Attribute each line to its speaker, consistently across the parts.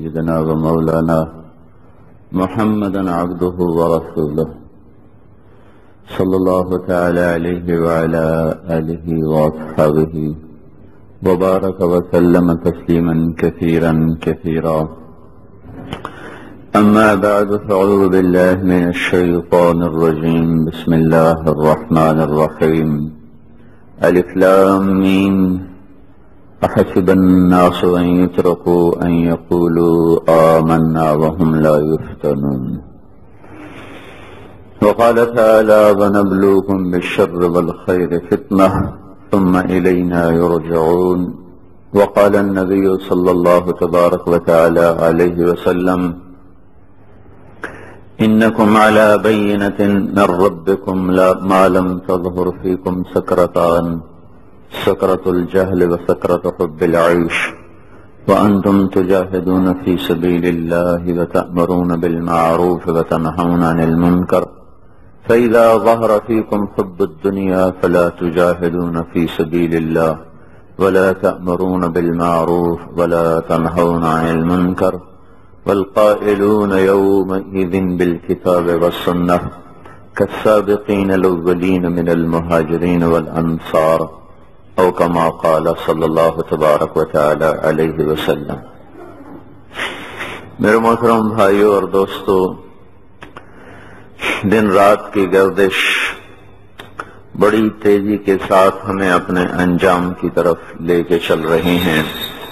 Speaker 1: سيدنا ومولانا محمدا عبده ورسوله صلى الله تعالى عليه وعلى آله وأصحابه وبارك وسلم تسليما كثيرا كثيرا. أما بعد فأعوذ بالله من الشيطان الرجيم. بسم الله الرحمن الرحيم. ألف لام ميم. أحسب الناس أن يتركوا أن يقولوا آمنا وهم لا يفتنون. وقال تعالى ونبلوكم بالشر والخير فتنة ثم إلينا يرجعون. وقال النبي صلى الله تبارك وتعالى عليه وسلم إنكم على بينة من ربكم ما لم تظهر فيكم سكرتان، سكرة الجهل وسكرة حب العيش، وأنتم تجاهدون في سبيل الله وتأمرون بالمعروف وتنهون عن المنكر، فإذا ظهر فيكم حب الدنيا فلا تجاهدون في سبيل الله ولا تأمرون بالمعروف ولا تنهون عن المنكر، والقائلون يومئذ بالكتاب والسنة كالسابقين الأولين من المهاجرين والأنصار، او كما قال صلی اللہ تبارک و تعالی علیہ وسلم. میرے محترم بھائیو اور دوستو، دن رات کی گردش بڑی تیزی کے ساتھ ہمیں اپنے انجام کی طرف لے کے چل رہی ہیں.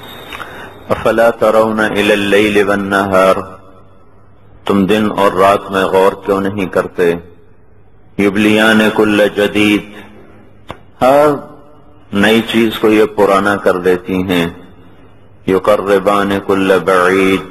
Speaker 1: افلا ترون الی اللیل والنہار، تم دن اور رات میں غور کیوں نہیں کرتے؟ یبلیان کل جدید، ہر نئی چیز کو یہ پرانا کر دیتی ہیں. یقربان کل بعید،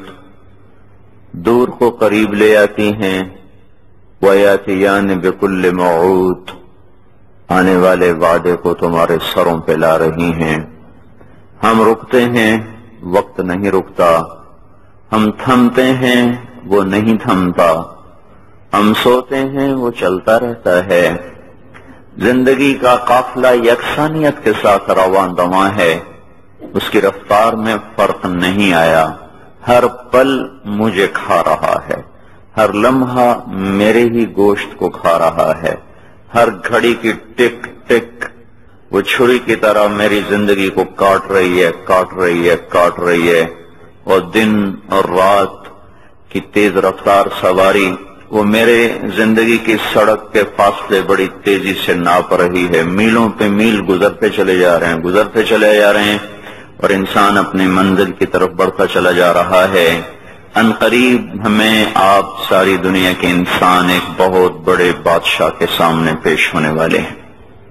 Speaker 1: دور کو قریب لے آتی ہیں. ویاتیان بکل موعود، آنے والے وعدے کو تمہارے سروں پہ لا رہی ہیں. ہم رکتے ہیں، وقت نہیں رکتا. ہم تھمتے ہیں، وہ نہیں تھمتا. ہم سوتے ہیں، وہ چلتا رہتا ہے. زندگی کا قافلہ یکسانیت کے ساتھ رواں دواں ہے، اس کی رفتار میں فرق نہیں آیا. ہر پل مجھے کھا رہا ہے، ہر لمحہ میرے ہی گوشت کو کھا رہا ہے. ہر گھڑی کی ٹک ٹک وہ چھری کی طرح میری زندگی کو کاٹ رہی ہے، کاٹ رہی ہے، کاٹ رہی ہے. اور دن اور رات کی تیز رفتار سواری وہ میرے زندگی کی سڑک کے فاصلے بڑی تیزی سے ناپ رہی ہے. میلوں پہ میل گزرتے چلے جا رہے ہیں، گزرتے چلے جا رہے ہیں، اور انسان اپنی منزل کی طرف بڑھتا چلا جا رہا ہے. عنقریب ہمیں آپ ساری دنیا کے انسان ایک بہت بڑے بادشاہ کے سامنے پیش ہونے والے ہیں،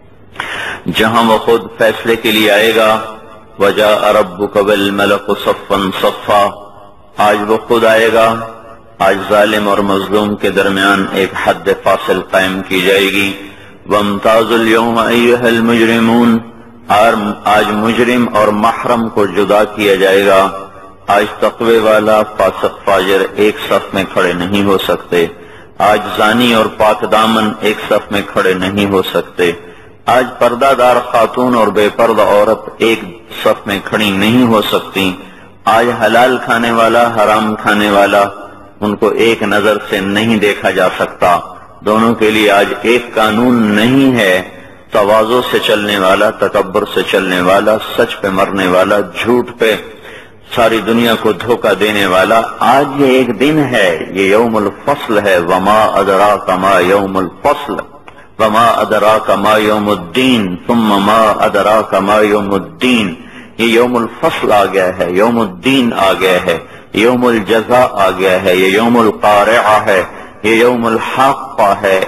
Speaker 1: جہاں وہ خود فیصلے کے لیے آئے گا. وجاء ربک والملک صفا صفا، آج وہ خود آئے گا. آج ظالم اور مظلوم کے درمیان ایک حد فاصل قائم کی جائے گی. وامتازوا اليوم ایھا المجرمون، آج مجرم اور محرم کو جدا کیا جائے گا. آج تقوی والا فاسق فاجر ایک صف میں کھڑے نہیں ہو سکتے. آج زانی اور پاک دامن ایک صف میں کھڑے نہیں ہو سکتے. آج پردہ دار خاتون اور بے پردہ عورت ایک صف میں کھڑی نہیں ہو سکتی. آج حلال کھانے والا حرام کھانے والا ان کو ایک نظر سے نہیں دیکھا جا سکتا. دونوں کے لیے آج ایک قانون نہیں ہے. تواضع سے چلنے والا، تکبر سے چلنے والا، سچ پہ مرنے والا، جھوٹ پہ ساری دنیا کو دھوکہ دینے والا. آج یہ ایک دن ہے، یہ یوم الفصل ہے. وما ادراک ما یوم الفصل وما ادراک ما یوم الدین ثم ما ادراک ما یوم الدین. یہ یوم الفصل آ گیا ہے، یوم الدین آ گیا ہے، یوم الجزاء آ گیا ہے، یہ یوم القارعہ ہے، یہ یوم الحاقہ ہے،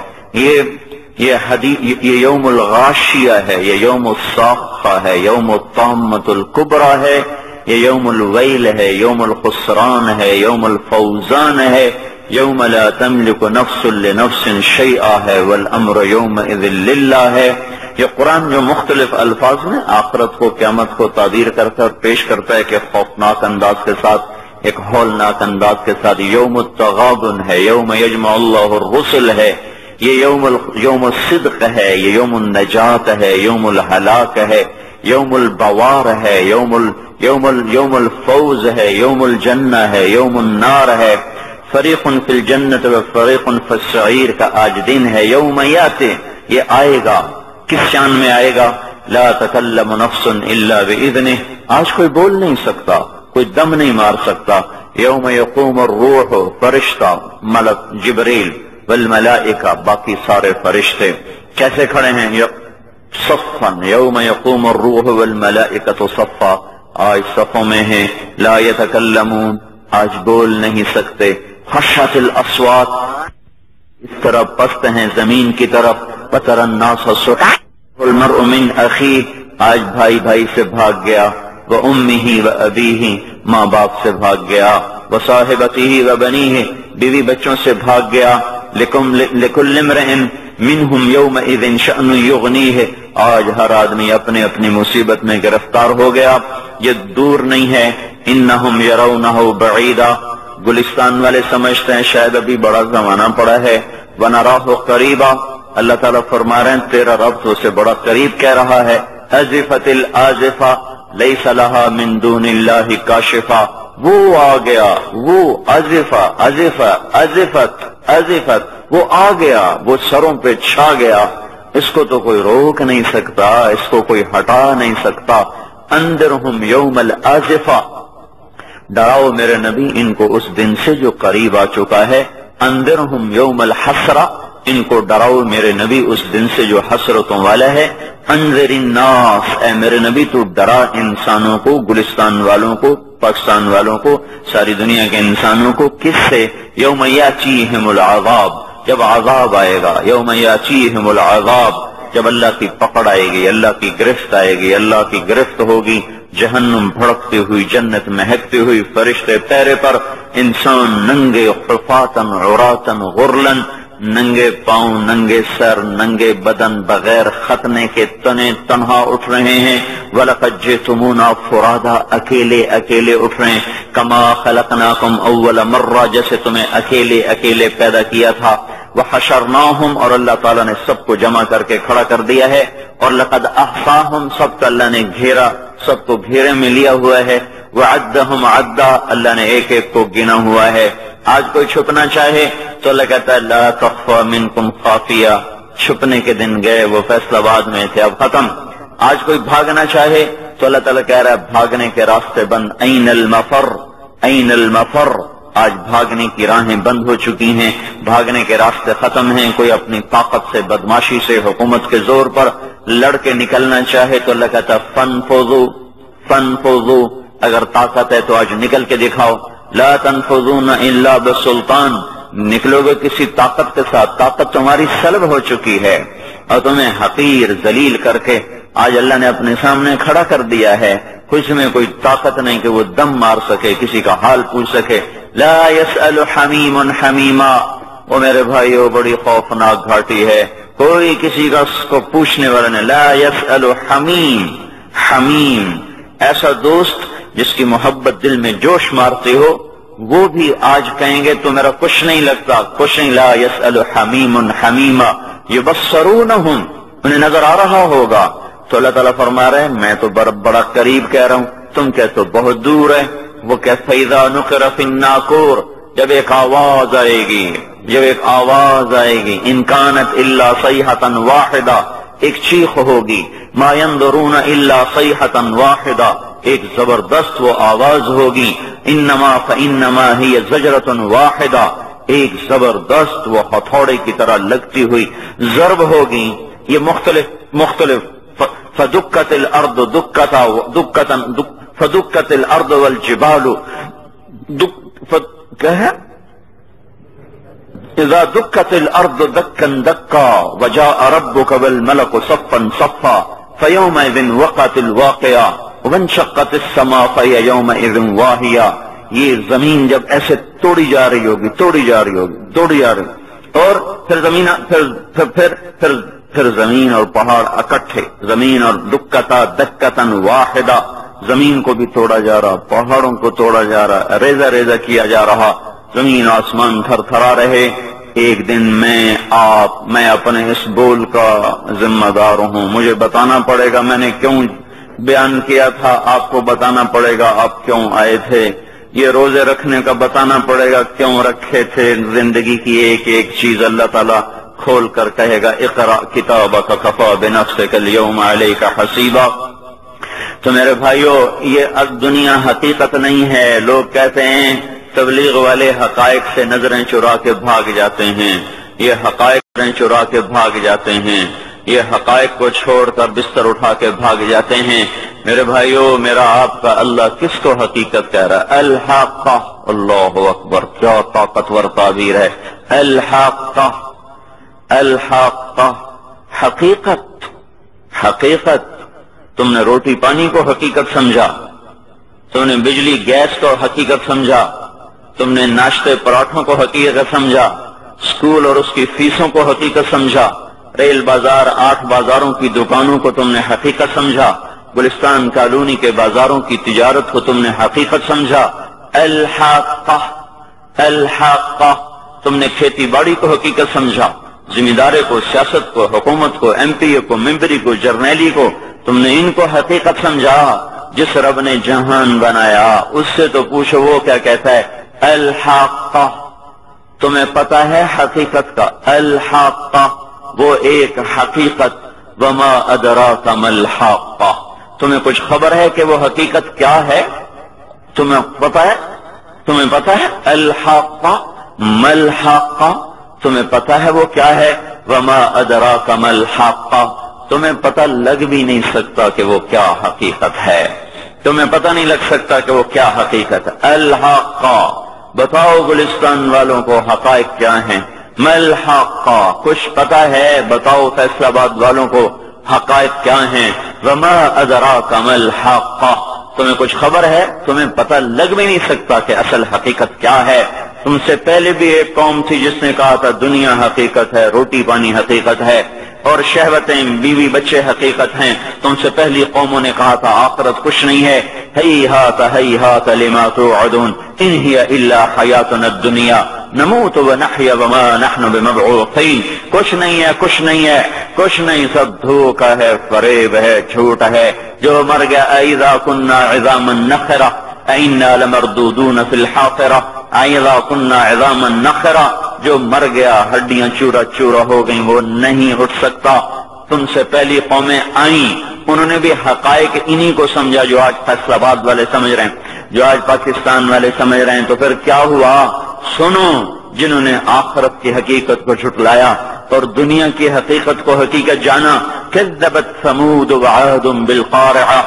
Speaker 1: یہ یوم الغاشیہ ہے، یہ یوم الصاخہ ہے، یوم الطامۃ الکبریٰ ہے، یہ یوم الویل ہے، یوم الخسران ہے، یوم الفوزان ہے، یوم لا تملک نفس لنفس شیئا ہے، والامر یومئذ للہ ہے. یہ قرآن جو مختلف الفاظ میں آخرت کو، قیامت کو تعبیر کرتا ہے اور پیش کرتا ہے کہ خوفناک انداز کے ساتھ، ایک ہولناک انداز کے ساتھ. یوم التغابن ہے، یوم یجمع اللہ الرسل ہے، یہ یوم الصدق ہے، یہ یوم النجات ہے، یوم الہلاک ہے، یوم البوار ہے، یوم الفوز ہے، یوم الجنہ ہے، یوم النار ہے، فریق فی الجنت و فریق فی السعیر کا آج دن ہے۔ یوم یاتی، یہ آئے گا، کس شان میں آئے گا؟ لا تکلم نفس الا باذنہ، آج کوئی بول نہیں سکتا، کوئی دم نہیں مار سکتا۔ یوم یقوم الروح، فرشتہ ملک جبریل والملائکہ، باقی سارے فرشتے کیسے کھڑے ہیں؟ صفا، یوم یقوم الروح والملائکۃ صفا، آج صفوں میں ہیں۔ لا یتکلمون، آج بول نہیں سکتے۔ خشعت الاصوات، اس طرح پست ہیں زمین کی طرف۔ وتری الناس صرعا والمرء من اخیہ، آج بھائی بھائی سے بھاگ گیا۔ وامہ وابیہ، ماں باپ سے بھاگ گیا۔ وصاحبتہ وبنیہ، بیوی بچوں سے بھاگ گیا۔ لکل امرئ منہم یومئذ شأن یغنیہ، آج ہر آدمی اپنے اپنی مصیبت میں گرفتار ہو گیا، یہ دور نہیں ہے۔ انہم یرونہ بعیدا، گلستان والے سمجھتے ہیں شاید ابھی بڑا زمانہ پڑا ہے۔ ونراہ قریبا، اللہ تعالیٰ فرما رہے ہیں تیرا رب تو اسے بڑا قریب کہہ رہا ہے۔ ازفت الازفہ لیس لہا من دون اللہ کاشفہ، وہ آ گیا، وہ ازفہ ازفہ ازفت ازفت، وہ آ گیا، وہ سروں پہ چھا گیا، اس کو تو کوئی روک نہیں سکتا، اس کو کوئی ہٹا نہیں سکتا۔ انذرہم یوم الازفہ، ڈراؤ میرے نبی ان کو اس دن سے جو قریب آ چکا ہے۔ انذرہم یوم الحسرہ، ان کو ڈراؤ میرے نبی اس دن سے جو حسرتوں والا ہے۔ انذر الناس، اے میرے نبی تو ڈرا انسانوں کو، گلستان والوں کو، پاکستان والوں کو، ساری دنیا کے انسانوں کو، کس سے؟ یوم یاتیہم العذاب، جب عذاب آئے گا۔ یوم یاتیہم العذاب، جب اللہ کی پکڑ آئے گی، اللہ کی گرفت آئے گی، اللہ کی گرفت ہوگی، جہنم بھڑکتی ہوئی، جنت مہکتی ہوئی، فرشتے پیرے پر، انسان ننگے حفاتن عراتن غرلن، ننگے پاؤں، ننگے سر، ننگے بدن، بغیر ختنے کے تنے تنہا اٹھ رہے ہیں۔ وَلَقَدْ جِئْتُمُونَا فُرَادَا، اکیلے اکیلے اٹھ رہے ہیں۔ کما خلقناکم اول مرہ، جیسے تمہیں اکیلے اکیلے پیدا کیا تھا۔ وحشرناہم، اور اللہ تعالیٰ نے سب کو جمع کر کے کھڑا کر دیا ہے۔ اور لقد احصاہم، سب کا اللہ نے گھیرا، سب کو گھیرے میں لیا ہوا ہے۔ وعدہم عدا، اللہ نے ایک ایک کو گنا ہوا ہے۔ آج کوئی چھپنا چاہے تو اللہ کہتا ہے لا تخفى منکم خافیہ، چھپنے کے دن گئے، وہ فیصلہ آباد میں تھے، اب ختم۔ آج کوئی بھاگنا چاہے تو اللہ تعالیٰ کہہ رہا ہے بھاگنے کے راستے بند۔ این المفر، این المفر، آج بھاگنے کی راہیں بند ہو چکی ہیں، بھاگنے کے راستے ختم ہیں۔ کوئی اپنی طاقت سے، بدماشی سے، حکومت کے زور پر لڑ کے نکلنا چاہے تو اللہ کہتا ہے فانفذوا، فانفذوا، اگر طاقت ہے تو آج نکل کے دکھاؤ۔ لا تنفذون الا بسلطان، نکلو گے کسی طاقت کے ساتھ، طاقت تمہاری سلب ہو چکی ہے اور تمہیں حقیر ذلیل کر کے آج اللہ نے اپنے سامنے کھڑا کر دیا ہے۔ کچھ میں کوئی طاقت نہیں کہ وہ دم مار سکے، کسی کا حال پوچھ سکے۔ لا يسأل حمیم حمیما، وہ میرے بھائیو بڑی خوفناک گھاٹی ہے، کوئی کسی کا اس کو پوچھنے والا نہیں۔ لا يسأل حمیم، حمیم ایسا دوست جس کی محبت دل میں جوش مارتی ہو، وہ بھی آج کہیں گے تو میرا کچھ نہیں لگتا، کچھ نہیں۔ لا يسأل حمیم حمیما یبصرونہم، انہیں نظر آ رہا ہوگا۔ تو اللہ تعالیٰ فرما رہے ہیں میں تو بڑا قریب کہہ رہا ہوں، تم کہتے تو بہت دور ہے۔ وہ کہ فَإِذَا نُقِرَ فِي النَّاقُورِ، جب ایک آواز آئے گی، جب ایک آواز آئے گی، إِن كَانَتْ إِلَّا صَيْحَةً وَاحِدَةً، ایک چیخ ہوگی، مَا يَنظُرُونَ إِلَّا صَيْحَةً وَاحِدَةً، ایک زبردست وہ آواز ہوگی، إِنَّمَا فَإِنَّمَا هِيَ زَجْرَةٌ وَاحِدَةٌ، ایک زبردست وہ ہتھوڑے کی طرح لگتی ہوئی ضرب ہوگی۔ یہ مختلف فدکت الارض فدکت الارض والجبال کیا ہے؟ اذا دکت الارض دکا دکا وجاء ربک والملک صفا صفا فیومئذ وقعت الواقعہ وانشقت السماء فہی یومئذ واہیہ۔ یہ زمین جب ایسے توڑی جا رہی ہوگی، توڑی جا رہی ہوگی، توڑی جا رہی، اور پھر زمین اور پہاڑ اکٹھے، زمین اور دکتا دکتن واحدہ، زمین کو بھی توڑا جا رہا، پہاڑوں کو توڑا جا رہا، ریزہ ریزہ کیا جا رہا، زمین آسمان تھر تھرا رہے۔ ایک دن میں اپنے اس بول کا ذمہ دار ہوں، مجھے بتانا پڑے گا میں نے کیوں بیان کیا تھا آپ کو بتانا پڑے گا آپ کیوں آئے تھے، یہ روزے رکھنے کا بتانا پڑے گا کیوں رکھے تھے، زندگی کی ایک ایک چیز اللہ تعالیٰ کھول کر کہے گا اقرأ کتابک کفی بنفسک اليوم علیک حسیبا۔ تو میرے بھائیو، یہ دنیا حقیقت نہیں ہے۔ لوگ کہتے ہیں تبلیغ والے حقائق سے نظریں چرا کے بھاگ جاتے ہیں، یہ حقائق نظریں چرا کے بھاگ جاتے ہیں، یہ حقائق کو چھوڑ کر بستر اٹھا کے بھاگ جاتے ہیں۔ میرے بھائیو، میرا آپ کا اللہ کس کو حقیقت کہہ رہا ہے؟ الحاقہ، اللہ اکبر، کیا طاقتور تعبیر ہے۔ الحاقہ، الحاقہ، حقیقت، حقیقت۔ تم نے روٹی پانی کو حقیقت سمجھا، تم نے بجلی گیس کو حقیقت سمجھا، تم نے ناشتے پراٹھوں کو حقیقت سمجھا، اسکول اور اس کی فیسوں کو حقیقت سمجھا، ریل بازار 8 بازاروں کی دکانوں کو تم نے حقیقت سمجھا، گلستان کالونی کے بازاروں کی تجارت کو تم نے حقیقت سمجھا۔ الحاقہ، الحاقہ، تم نے کھیتی باڑی کو حقیقت سمجھا، ذمہ دارے کو، سیاست کو، حکومت کو، ایم پی کو، ممبری کو، جرنیلی کو، تم نے ان کو حقیقت سمجھا۔ جس رب نے جہان بنایا اس سے تو پوچھو وہ کیا کہتا ہے؟ الحاقہ، تمہیں پتہ ہے حقیقت کا؟ الحاقہ، وہ ایک حقیقت۔ وما ادراک ما الحاقہ، تمہیں کچھ خبر ہے کہ وہ حقیقت کیا ہے؟ تمہیں پتہ ہے؟ تمہیں پتہ ہے الحاقہ ما الحاقہ؟ تمہیں پتہ ہے وہ کیا ہے؟ وما ادراک ما الحاقہ، تمہیں پتہ لگ بھی نہیں سکتا کہ وہ کیا حقیقت ہے، تمہیں پتہ نہیں لگ سکتا کہ وہ کیا حقیقت ہے۔ الحاقہ، بتاؤ گلستان والوں کو حقائق کیا ہیں؟ ما الحاقہ، کچھ پتہ ہے؟ بتاؤ فیصل آباد والوں کو حقائق کیا ہیں؟ وما ادراک ما الحاقہ، تمہیں کچھ خبر ہے؟ تمہیں پتہ لگ بھی نہیں سکتا کہ اصل حقیقت کیا ہے۔ تم سے پہلے بھی ایک قوم تھی جس نے کہا تھا دنیا حقیقت ہے، روٹی پانی حقیقت ہے، اور شہوتیں، بیوی بچے حقیقت ہیں۔ تم سے پہلی قوموں نے کہا تھا آخرت کچھ نہیں ہے۔ ہیہات ہیہات لما توعدون ان ہی الا حیاتنا الدنیا نموت ونحیا وما نحن بمبعوثین، کچھ نہیں ہے، کچھ نہیں ہے، کچھ نہیں، سب دھوکہ ہے، فریب ہے، جھوٹ ہے۔ جو مر گیا اذا كنا عظاما نخرہ انا لمردودون فی الحافرہ، اذا كنا عظاما نخرہ، جو مر گیا ہڈیاں چورا چورا ہو گئیں وہ نہیں اٹھ سکتا۔ تم سے پہلی قومیں آئیں، انہوں نے بھی حقائق انہی کو سمجھا جو آج فیصل آباد والے سمجھ رہے ہیں، جو آج پاکستان والے سمجھ رہے ہیں۔ تو پھر کیا ہوا؟ سنو، جنہوں نے آخرت کی حقیقت کو جھٹلایا اور دنیا کی حقیقت کو حقیقت جانا، کذبت ثمود وعاد بالقارعہ،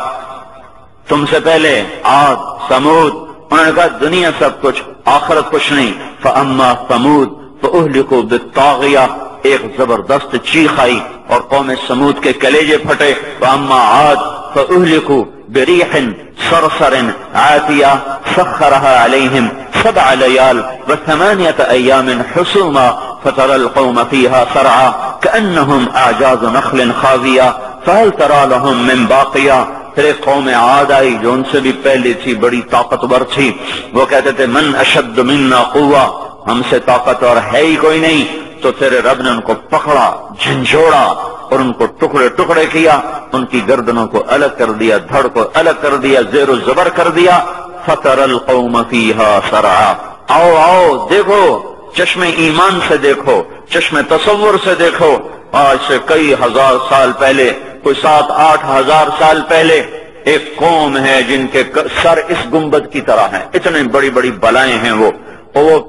Speaker 1: تم سے پہلے عاد، ثمود، انہوں نے کہا دنیا سب کچھ، آخرت کچھ نہیں۔ فاما ثمود فاہلکوا بالطاغیہ، ایک زبردست چیخ آئی اور قوم سمود کے کلیجے پھٹے۔ واما عاد فاہلکوا بریح صرصر عاتیہ سخرها علیہم 7 لیال و8 ایام حسوما فترى القوم فيها سرعا كأنهم اعجاز نخل خاویہ فهل ترى لهم من باقیہ۔ پھر ایک قوم عاد آئی جو ان سے بھی پہلے تھی، بڑی طاقتور تھی، وہ کہتے تھے من اشد منا قوہ، ہم سے طاقتور ہے ہی کوئی نہیں۔ تو پھر رب نے ان کو پکڑا، جھنجھوڑا اور ان کو ٹکڑے ٹکڑے کیا، ان کی گردنوں کو الگ کر دیا، دھڑ کو الگ کر دیا، زیر و زبر کر دیا۔ فترى القوم فيها سرعا، آؤ آؤ دیکھو، چشم ایمان سے دیکھو، چشم تصور سے دیکھو، آج سے کئی ہزار سال پہلے، کوئی 7-8 ہزار سال پہلے ایک قوم ہے جن کے سر اس گنبد کی طرح ہیں، اتنے بڑی بڑی بلائیں ہیں وہ، اور وہ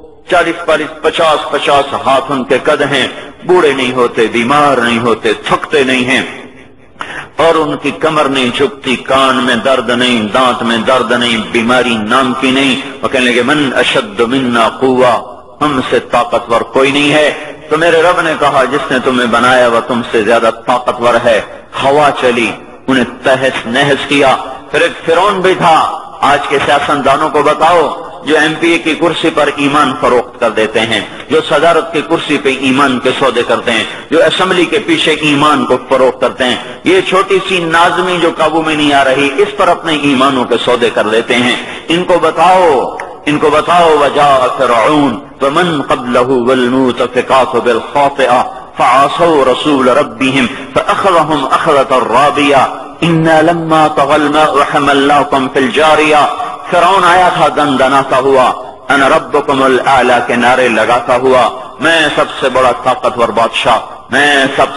Speaker 1: 40-50 ہاتھ ان کے قد ہیں، بوڑھے نہیں ہوتے، بیمار نہیں ہوتے، تھکتے نہیں ہیں، اور ان کی کمر نہیں جھکتی، کان میں درد نہیں، دانت میں درد نہیں، بیماری نام کی نہیں۔ وہ کہنے لگے من اشد منا قوہ، ہم سے طاقتور کوئی نہیں ہے۔ تو میرے رب نے کہا جس نے تمہیں بنایا وہ تم سے زیادہ طاقتور ہے۔ ہوا چلی، انہیں تہس نہس کیا۔ پھر ایک فرعون بھی تھا۔ آج کے سیاستدانوں کو بتاؤ جو ایم پی اے کی کرسی پر ایمان فروخت کر دیتے ہیں، جو صدارت کی کرسی پہ ایمان کے سودے کرتے ہیں، جو اسمبلی کے پیچھے ایمان کو فروخت کرتے ہیں، یہ چھوٹی سی نازمی جو قابو میں نہیں آ رہی، اس پر اپنے ایمانوں کے سودے کر لیتے ہیں۔ ان کو بتاؤ وجاء فرعون ومن قبله والمؤتفقات بالخاطئة فعصوا رسول ربهم فأخذهم أخذة رابية۔ انا لما طغى الماء حملناكم في الجاریہ، فرعون آیا تھا دندناتا ہوا، انا ربکم الاعلی کے نعرے لگاتا ہوا، میں سب سے بڑا طاقتور بادشاہ، میں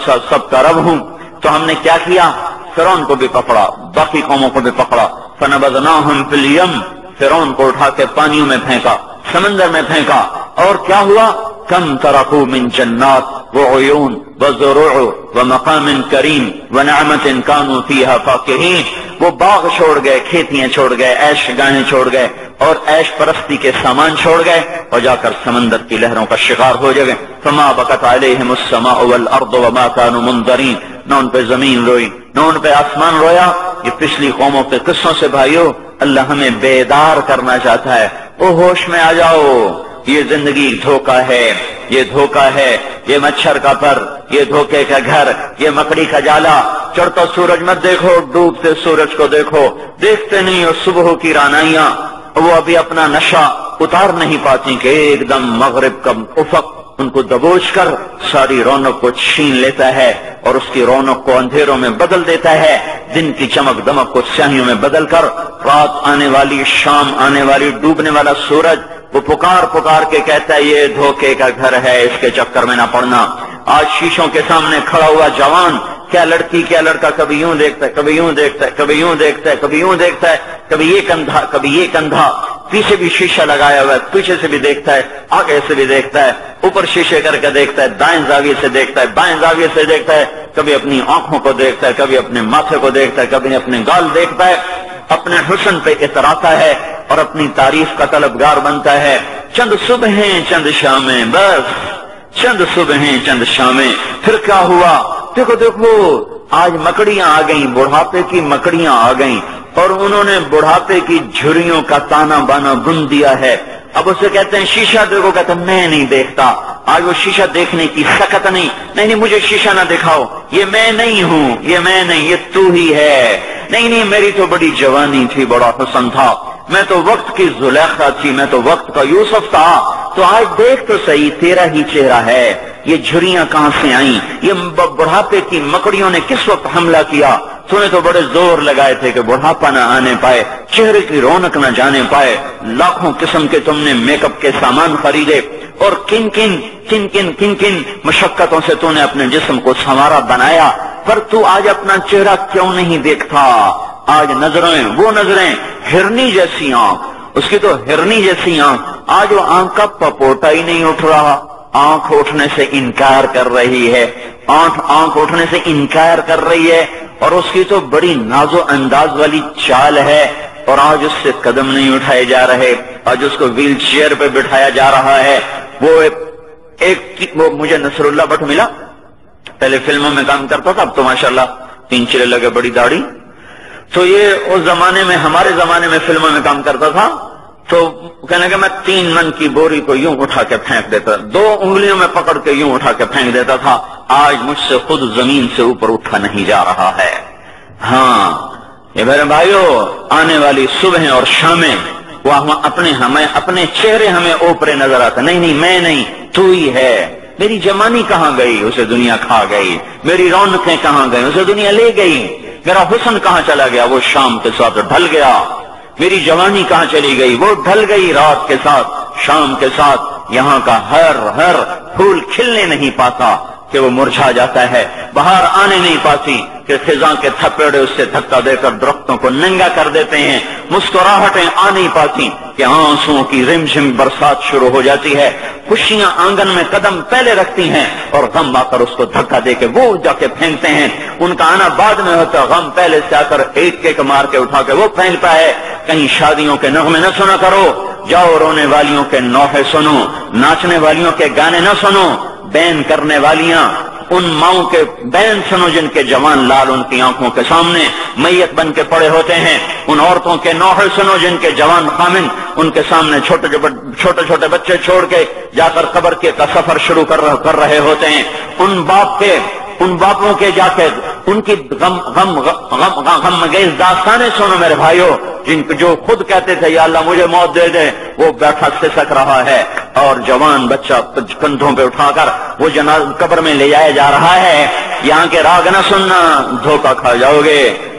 Speaker 1: سب کا رب ہوں۔ تو ہم نے کیا کیا؟ فرعون کو بھی پکڑا، باقی قوموں کو بھی پکڑا، فنبذناہم فی الیم، فرعون کو اٹھا کے پانیوں میں پھینکا، سمندر میں پھینکا، اور کیا ہوا؟ کم ترکوا من جنات وعیون وزروع ومقام کریم ونعمت کانوا فیہا فاکہین، وہ باغ چھوڑ گئے، کھیتیاں چھوڑ گئے، عیش گاہیں چھوڑ گئے اور عیش پرستی کے سامان چھوڑ گئے، اور جا کر سمندر کی لہروں کا شکار ہو گئے۔ فما بکت علیہم السماء والارض وما کانوا منظرین، نہ ان پہ زمین روئی نہ ان پہ آسمان رویا۔ یہ پچھلی قوموں کے قصوں سے بھائیو اللہ ہمیں بیدار کرنا چاہتا ہے، او ہوش میں آ جاؤ، یہ زندگی دھوکہ ہے، یہ دھوکہ ہے، یہ مچھر کا پر، یہ دھوکے کا گھر، یہ مکڑی کا جالا۔ چڑھتا سورج مت دیکھو، ڈوبتے سورج کو دیکھو، دیکھتے نہیں اور صبح کی رانائیاں وہ ابھی اپنا نشہ اتار نہیں پاتی کہ ایک دم مغرب کا افق ان کو دبوچ کر ساری رونق کو چھین لیتا ہے اور اس کی رونق کو اندھیروں میں بدل دیتا ہے، دن کی چمک دمک کو سیاہیوں میں بدل کر رات آنے والی، شام آنے والی، ڈوبنے والا سورج وہ پکار پکار کے کہتا ہے یہ دھوکے کا گھر ہے، اس کے چکر میں نہ پڑنا۔ آج شیشوں کے سامنے کھڑا ہوا جوان، کیا لڑکی کیا لڑکا کبھی یوں دیکھتا ہے، کبھی یوں دیکھتا ہے، کبھی یوں دیکھتا ہے، کبھی یوں دیکھتا ہے، کبھی یہ کندھا کبھی یہ کندھا، پیچھے بھی شیشہ لگایا ہوا ہے، پیچھے سے بھی دیکھتا ہے، آگے سے بھی دیکھتا ہے، اوپر شیشے کر کے دیکھتا ہے، دائیں زاویے سے دیکھتا ہے، بائیں زاویے سے دیکھتا ہے، کبھی اپنی آنکھوں کو دیکھتا ہے، کبھی اپنے ماتھے کو دیکھتا ہے، کبھی اپنے گال دیکھتا ہے، اپنے حسن پہ اتراتا ہے اور اپنی تعریف کا طلبگار بنتا ہے۔ چند صبحیں چند شامیں، بس چند صبحیں چند شامیں، پھر کیا ہوا؟ دیکھو دیکھو آج مکڑیاں آ گئیں، بڑھاپے کی مکڑیاں آ گئیں اور انہوں نے بڑھاپے کی جھریوں کا تانا بانا بن دیا ہے۔ اب اسے کہتے ہیں شیشہ دیکھو، کہتے ہیں میں نہیں دیکھتا۔ آج وہ شیشہ دیکھنے کی سکت نہیں مجھے شیشہ نہ دکھاؤ، یہ میں نہیں ہوں، یہ میں نہیں، یہ تو ہی ہے۔ نہیں میری تو بڑی جوانی تھی، بڑا حسن تھا، میں تو وقت کی زلیخا تھی، میں تو وقت کا یوسف تھا۔ تو آج دیکھ تو صحیح، تیرا ہی چہرہ ہے، یہ جھریاں کہاں سے آئیں؟ یہ بڑھاپے کی مکڑیوں نے کس وقت حملہ کیا؟ تو نے تو بڑے زور لگائے تھے کہ بڑھاپا نہ آنے پائے، چہرے کی رونق نہ جانے پائے، لاکھوں قسم کے تم نے میک اپ کے سامان خریدے اور کن کن مشقتوں سے تو نے اپنے جسم کو سنوارا بنایا، پر تو آج اپنا چہرہ کیوں نہیں دیکھتا؟ آج نظریں، وہ نظریں، ہرنی جیسی آنکھ، اس کی تو ہرنی جیسی آنکھ، آج وہ آنکھ کا پپوٹا ہی نہیں اٹھ رہا، آنکھ اٹھنے سے انکار کر رہی ہے، آنکھ اٹھنے سے انکار کر رہی ہے، اور اس کی تو بڑی ناز و انداز والی چال ہے، اور آج اس سے قدم نہیں اٹھائے جا رہے، آج اس کو ویل چیئر پہ بٹھایا جا رہا ہے۔ وہ مجھے نصر اللہ بٹ ملا، پہلے فلموں میں کام کرتا تھا، اب تو ماشاءاللہ 3 چلے لگے، بڑی داڑھی، تو یہ اس زمانے میں، ہمارے زمانے میں فلموں میں کام کرتا تھا، تو کہنے لگا میں 3 من کی بوری کو یوں اٹھا کے پھینک دیتا، 2 انگلیوں میں پکڑ کے یوں اٹھا کے پھینک دیتا تھا، آج مجھ سے خود زمین سے اوپر اٹھا نہیں جا رہا ہے۔ ہاں یہ میرے بھائیو، آنے والی صبح اور شامیں وہ اپنے چہرے ہمیں اوپرے نظر آتا، نہیں میں نہیں، تو ہی ہے۔ میری جوانی کہاں گئی؟ اسے دنیا کھا گئی۔ میری رونقیں کہاں گئی؟ اسے دنیا لے گئی۔ میرا حسن کہاں چلا گیا؟ وہ شام کے ساتھ ڈھل گیا۔ میری جوانی کہاں چلی گئی؟ وہ ڈھل گئی رات کے ساتھ، شام کے ساتھ۔ یہاں کا ہر پھول کھلنے نہیں پاتا کہ وہ مرجھا جاتا ہے، بہار آنے نہیں پاتی کہ خزاں کے تھپیڑے اس سے دھکا دے کر درختوں کو ننگا کر دیتے ہیں، مسکراہٹیں آ نہیں پاتی کہ آنسوؤں کی رمجھم برسات شروع ہو جاتی ہے، خوشیاں آنگن میں قدم پہلے رکھتی ہیں اور غم آ کر اس کو دھکا دے کے وہ جا کے پھینکتے ہیں۔ ان کا آنا بعد میں ہوتا، غم پہلے سے آ کر ایک مار کے اٹھا کے وہ پھینکتا ہے۔ کہیں شادیوں کے نغمے نہ سنا کرو، جاؤ رونے والیوں کے نوحے سنو، ناچنے والیوں کے گانے نہ سنو، بین کرنے والیاں ان ماؤں کے بین سنو جن کے جوان لال ان کی آنکھوں کے سامنے میت بن کے پڑے ہوتے ہیں، ان عورتوں کے نوحے سنو جن کے جوان خامن ان کے سامنے چھوٹے بچے چھوڑ کے جا کر قبر کا سفر شروع کر رہے ہوتے ہیں، ان باپوں کے جا کے ان کی غم گیز داستانیں سنو میرے بھائیو، جو خود کہتے تھے یا اللہ مجھے موت دے دے، وہ بیٹھا سسک رہا ہے اور جوان بچہ کندھوں پہ اٹھا کر وہ قبر میں لے جایا جا رہا ہے۔ یہاں کے راگ نہ سننا، دھوکہ کھا جاؤ گے۔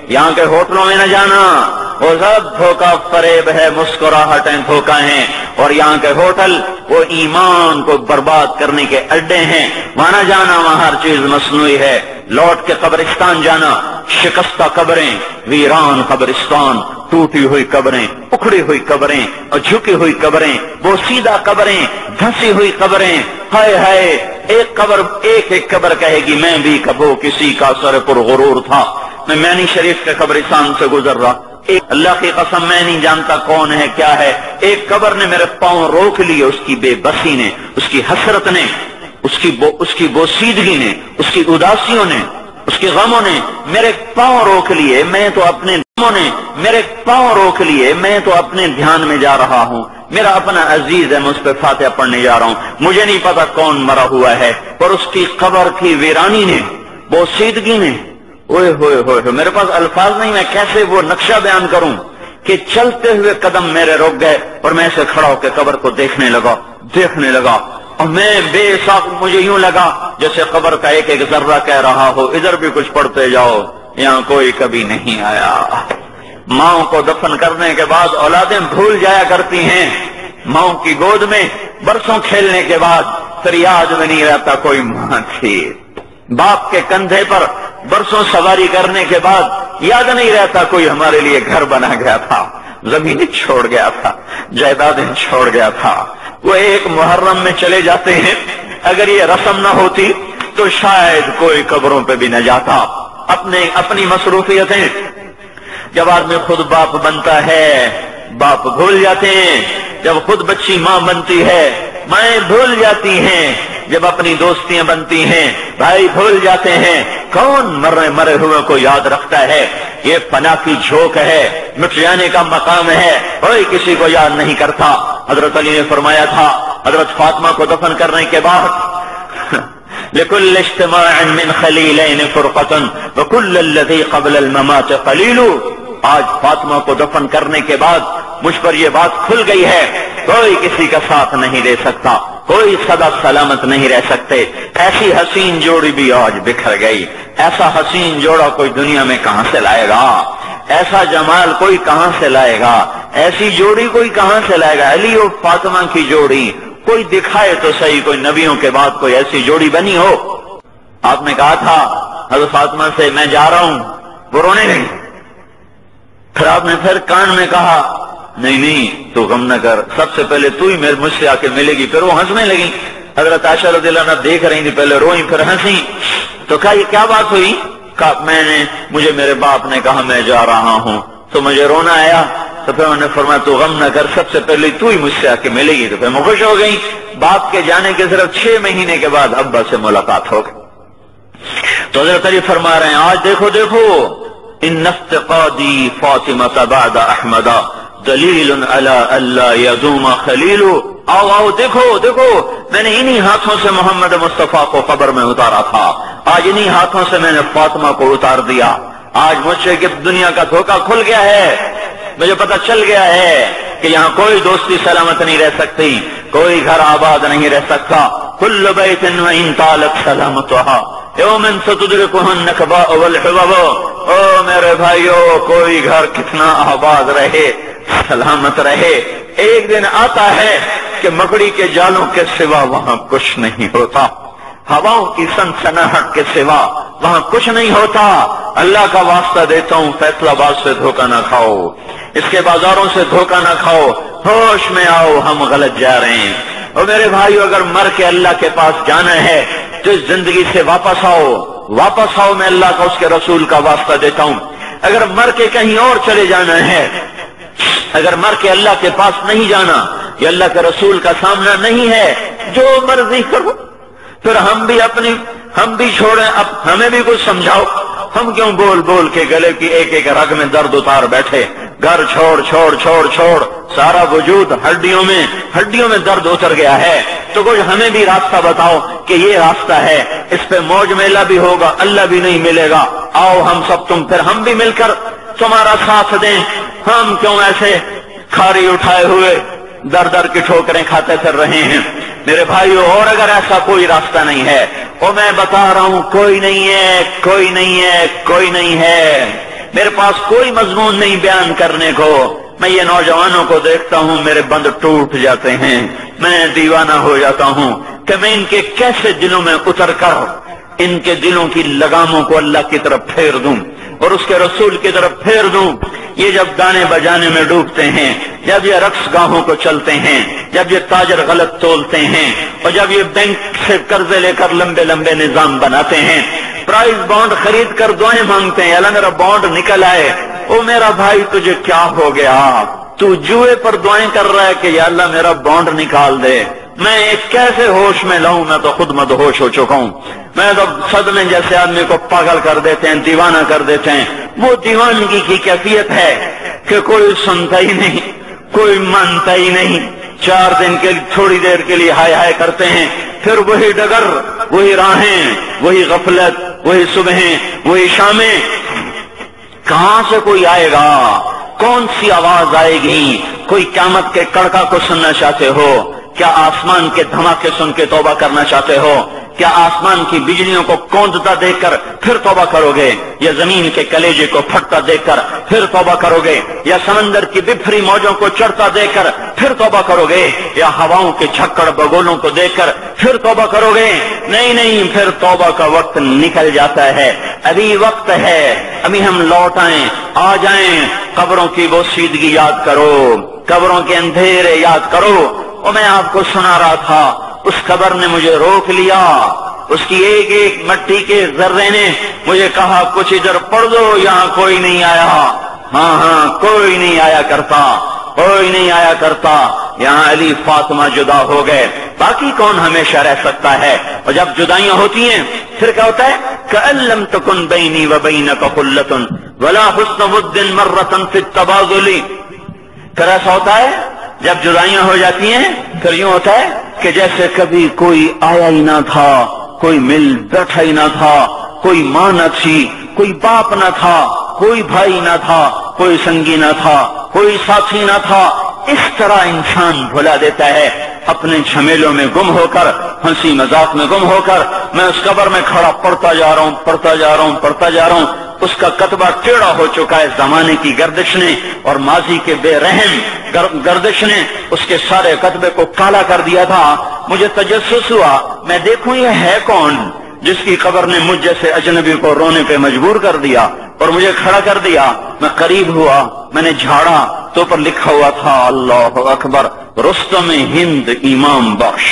Speaker 1: یہاں کے ہوٹلوں میں نہ جانا، وہ سب دھوکہ فریب ہے، مسکراہٹیں دھوکہ ہیں، اور یہاں کے ہوٹل وہ ایمان کو برباد کرنے کے اڈے ہیں، وہاں نہ جانا، وہاں ہر چیز مصنوعی ہے۔ لوٹ کے قبرستان جانا، شکستہ قبریں، ویران قبرستان، ٹوٹی ہوئی قبریں، اکھڑی ہوئی قبریں اور جھکی ہوئی قبریں، بوسیدہ قبریں، دھنسی ہوئی قبریں، ہائے ہائے، ایک قبر کہے گی میں بھی کبھی کسی کا سر پر غرور تھا۔ میں مینی شریف کے قبرستان سے گزر رہا، ایک اللہ کی قسم میں نہیں جانتا کون ہے کیا ہے، ایک قبر نے میرے پاؤں روک لیے، اس کی بے بسی نے، اس کی حسرت نے، اس کی بوسیدگی نے، اس کی اداسیوں نے، اس کے غموں نے میرے پاؤں روک لیے، میں تو اپنے غموں نے میرے پاؤں روک لیے، میں تو اپنے دھیان میں جا رہا ہوں، میرا اپنا عزیز ہے، میں اس پہ فاتحہ پڑھنے جا رہا ہوں، مجھے نہیں پتا کون مرا ہوا ہے، پر اس کی قبر کی ویرانی نے، بوسیدگی نے، اوئے ہوئے ہوئے، میرے پاس الفاظ نہیں، میں کیسے وہ نقشہ بیان کروں کہ چلتے ہوئے قدم میرے رک گئے اور میں ایسے کھڑا ہو کے قبر کو دیکھنے لگا اور میں بے ساخ، مجھے یوں لگا جیسے قبر کا ایک ایک ذرہ کہہ رہا ہو ادھر بھی کچھ پڑھتے جاؤ، یہاں کوئی کبھی نہیں آیا۔ ماؤں کو دفن کرنے کے بعد اولادیں بھول جایا کرتی ہیں، ماؤں کی گود میں برسوں کھیلنے کے بعد پھر یاد میں نہیں رہتا کوئی ماں تھی، باپ کے کندھے پر برسوں سواری کرنے کے بعد یاد نہیں رہتا کوئی ہمارے لیے گھر بنا گیا تھا، زمینیں چھوڑ گیا تھا، جائیدادیں چھوڑ گیا تھا۔ وہ ایک محرم میں چلے جاتے ہیں، اگر یہ رسم نہ ہوتی تو شاید کوئی قبروں پہ بھی نہ جاتا۔ اپنی مصروفیتیں، جب آدمی خود باپ بنتا ہے باپ بھول جاتے ہیں، جب خود بچی ماں بنتی ہے مائیں بھول جاتی ہیں، جب اپنی دوستیاں بنتی ہیں بھائی بھول جاتے ہیں، کون مرے ہوئے کو یاد رکھتا ہے؟ یہ فنا کی جھوک ہے، مٹ جانے کا مقام ہے، کوئی کسی کو یاد نہیں کرتا۔ حضرت علی نے فرمایا تھا حضرت فاطمہ کو دفن کرنے کے بعد لِكُلِّ اجْتِمَاعٍ مِّنْ خَلِيلَيْنِ فُرْقَةٌ وَكُلَّ الَّذِي قَبْلَ الْمَمَاتِ قَلِيلٌ۔ آج فاطمہ کو دفن کرنے کے بعد مجھ پر یہ بات کھل گئی ہے، کوئی کسی کا ساتھ نہیں دے سکتا، کوئی سدا سلامت نہیں رہ سکتے۔ ایسی حسین جوڑی بھی آج بکھر گئی، ایسا حسین جوڑا کوئی دنیا میں کہاں سے لائے گا؟ ایسا جمال کوئی کہاں سے لائے گا؟ ایسی جوڑی کوئی کہاں سے لائے گا؟ علی اور فاطمہ کی جوڑی کوئی دکھائے تو صحیح، کوئی نبیوں کے بعد کوئی ایسی جوڑی بنی ہو۔ آپ نے کہا تھا حضرت فاطمہ سے میں جا رہا ہوں، وہ رونے لگی، پھر آپ نے پھر کان میں کہا نہیں تو غم نہ کر، سب سے پہلے تو ہی مجھ سے آ کے ملے گی۔ پھر وہ ہنسنے لگی، حضرت عائشہ رضی اللہ عنہا دیکھ رہی تھی، پہلے روئیں پھر ہنسی، تو کہا یہ کیا بات ہوئی؟ کہا مجھے میرے باپ نے کہا میں جا رہا ہوں تو مجھے رونا آیا، تو پھر انہوں نے فرمایا تو غم نہ کر، سب سے پہلے تو ہی مجھ سے آ کے ملے گی۔ تو پھر میں خوش ہو گئی، باپ کے جانے کے صرف 6 مہینے کے بعد ابا سے ملاقات ہو گئی۔ تو حضرت علی فرما رہے ہیں آج دیکھو ان افتقادی فاطمہ بعد احمد دلیل علی اللہ یدوم خلیل۔ آؤ دیکھو میں نے انہی ہاتھوں سے محمد مصطفیٰ کو قبر میں اتارا تھا، آج انہی ہاتھوں سے میں نے فاطمہ کو اتار دیا۔ آج مجھ سے کہ دنیا کا دھوکہ کھل گیا ہے، مجھے پتہ چل گیا ہے کہ یہاں کوئی دوستی سلامت نہیں رہ سکتی، کوئی گھر آباد نہیں رہ سکتا۔ کل بیت وإن طالت سلامتها یوم ستدرکہ النکباء والحبب۔ او میرے بھائیو، کوئی گھر کتنا آباد رہے، سلامت رہے، ایک دن آتا ہے کہ مکڑی کے جالوں کے سوا وہاں کچھ نہیں ہوتا، ہواؤں کی سنسناہٹ کے سوا وہاں کچھ نہیں ہوتا۔ اللہ کا واسطہ دیتا ہوں فیصلہ آباد سے دھوکہ نہ کھاؤ، اس کے بازاروں سے دھوکہ نہ کھاؤ، ہوش میں آؤ، ہم غلط جا رہے ہیں۔ اور میرے بھائیو، اگر مر کے اللہ کے پاس جانا ہے تو اس زندگی سے واپس آؤ، میں اللہ کا اس کے رسول کا واسطہ دیتا ہوں۔ اگر مر کے کہیں اور چلے جانا ہے، اگر مر کے اللہ کے پاس نہیں جانا یا اللہ کے رسول کا سامنا نہیں ہے، جو مرضی کرو، پھر ہم بھی چھوڑیں، اب ہمیں بھی کچھ سمجھاؤ، ہم کیوں بول کے گلے کی ایک ایک رگ میں درد اتار بیٹھے، گھر چھوڑ سارا وجود ہڈیوں میں درد اتر گیا ہے، تو کچھ ہمیں بھی راستہ بتاؤ کہ یہ راستہ ہے، اس پہ موج میلہ بھی ہوگا، اللہ بھی نہیں ملے گا، آؤ ہم سب پھر ہم بھی مل کر تمہارا ساتھ دیں۔ ہم کیوں ایسے کھاری اٹھائے ہوئے در کی ٹھوکریں کھاتے پھر رہے ہیں؟ میرے بھائیو، اور اگر ایسا کوئی راستہ نہیں ہے، اور میں بتا رہا ہوں کوئی نہیں ہے، میرے پاس کوئی مضمون نہیں بیان کرنے کو. میں یہ نوجوانوں کو دیکھتا ہوں میرے بند ٹوٹ جاتے ہیں، میں دیوانہ ہو جاتا ہوں کہ میں ان کے کیسے دلوں میں اتر کر ان کے دلوں کی لگاموں کو اللہ کی طرف پھیر دوں اور اس کے رسول کی طرف پھیر دوں. یہ جب گانے بجانے میں ڈوبتے ہیں، جب یہ رقص گاہوں کو چلتے ہیں، جب یہ تاجر غلط تولتے ہیں، اور جب یہ بینک سے قرضے لے کر لمبے لمبے نظام بناتے ہیں، پرائز بانڈ خرید کر دعائیں مانگتے ہیں اللہ میرا بانڈ نکل آئے. او میرا بھائی تجھے کیا ہو گیا؟ تو جوئے پر دعائیں کر رہا ہے کہ یا اللہ میرا بانڈ نکال دے. میں ایک کیسے ہوش میں لاؤں؟ میں تو خود مدہوش ہو چکا ہوں. میں تو صدمے جیسے آدمی کو پاگل کر دیتے ہیں، دیوانہ کر دیتے ہیں. وہ دیوانگی کی کیفیت ہے کہ کوئی سنتا ہی نہیں، کوئی مانتا ہی نہیں. 4 دن کے تھوڑی دیر کے لیے ہائے ہائے کرتے ہیں، پھر وہی ڈگر، وہی راہیں، وہی غفلت، وہی صبحیں، وہی شامیں. کہاں سے کوئی آئے گا؟ کون سی آواز آئے گی؟ کوئی قیامت کے کڑکا کو سننا چاہتے ہو؟ کیا آسمان کے دھماکے سن کے توبہ کرنا چاہتے ہو؟ کیا آسمان کی بجلیوں کو کوندتا دیکھ کر پھر توبہ کرو گے؟ یا زمین کے کلیجے کو پھٹتا دیکھ کر پھر توبہ کرو گے؟ یا سمندر کی بفری موجوں کو چڑھتا دیکھ کر پھر توبہ کرو گے؟ یا ہواؤں کے جھکڑ بگولوں کو دیکھ کر پھر توبہ کرو گے؟ نہیں نہیں، پھر توبہ کا وقت نکل جاتا ہے. ابھی وقت ہے، ابھی ہم لوٹ آئیں، آ جائیں. قبروں کی وہ سیدگی یاد کرو، قبروں کے اندھیرے یاد کرو. اور میں آپ کو سنا رہا تھا، اس قبر نے مجھے روک لیا، اس کی ایک ایک مٹی کے ذرے نے مجھے کہا کچھ ادھر پڑھ دو، یہاں کوئی نہیں آیا. ہاں کوئی نہیں آیا کرتا، کوئی نہیں آیا کرتا. یہاں علی فاطمہ جدا ہو گئے، باقی کون ہمیشہ رہ سکتا ہے؟ اور جب جدائیاں ہوتی ہیں پھر کیا ہوتا ہے؟ كأن لم تكن بيني وبينك خلة ولا حسن ود مرة في التبادل. پھر ایسا ہوتا ہے جب جدائیاں ہو جاتی ہیں پھر یوں ہوتا ہے کہ جیسے کبھی کوئی آیا ہی نہ تھا، کوئی مل بیٹھا ہی نہ تھا، کوئی ماں نہ تھی، کوئی باپ نہ تھا، کوئی بھائی نہ تھا، کوئی سنگی نہ تھا، کوئی ساتھی نہ تھا. اس طرح انسان بھلا دیتا ہے اپنے جھمیلوں میں گم ہو کر، ہنسی مذاق میں گم ہو کر. میں اس قبر میں کھڑا پڑھتا جا رہا ہوں، پڑھتا جا رہا ہوں، پڑھتا جا رہا ہوں. اس کا کتبہ ٹیڑھا ہو چکا ہے زمانے کی گردش نے اور ماضی کے بے رحم گردش نے اس کے سارے کتبے کو کالا کر دیا تھا. مجھے تجسس ہوا، میں دیکھوں یہ ہے کون جس کی قبر نے مجھ جیسے اجنبی کو رونے پہ مجبور کر دیا اور مجھے کھڑا کر دیا. میں قریب ہوا، میں نے جھاڑا تو پر لکھا ہوا تھا اللہ اکبر رستم ہند امام بخش.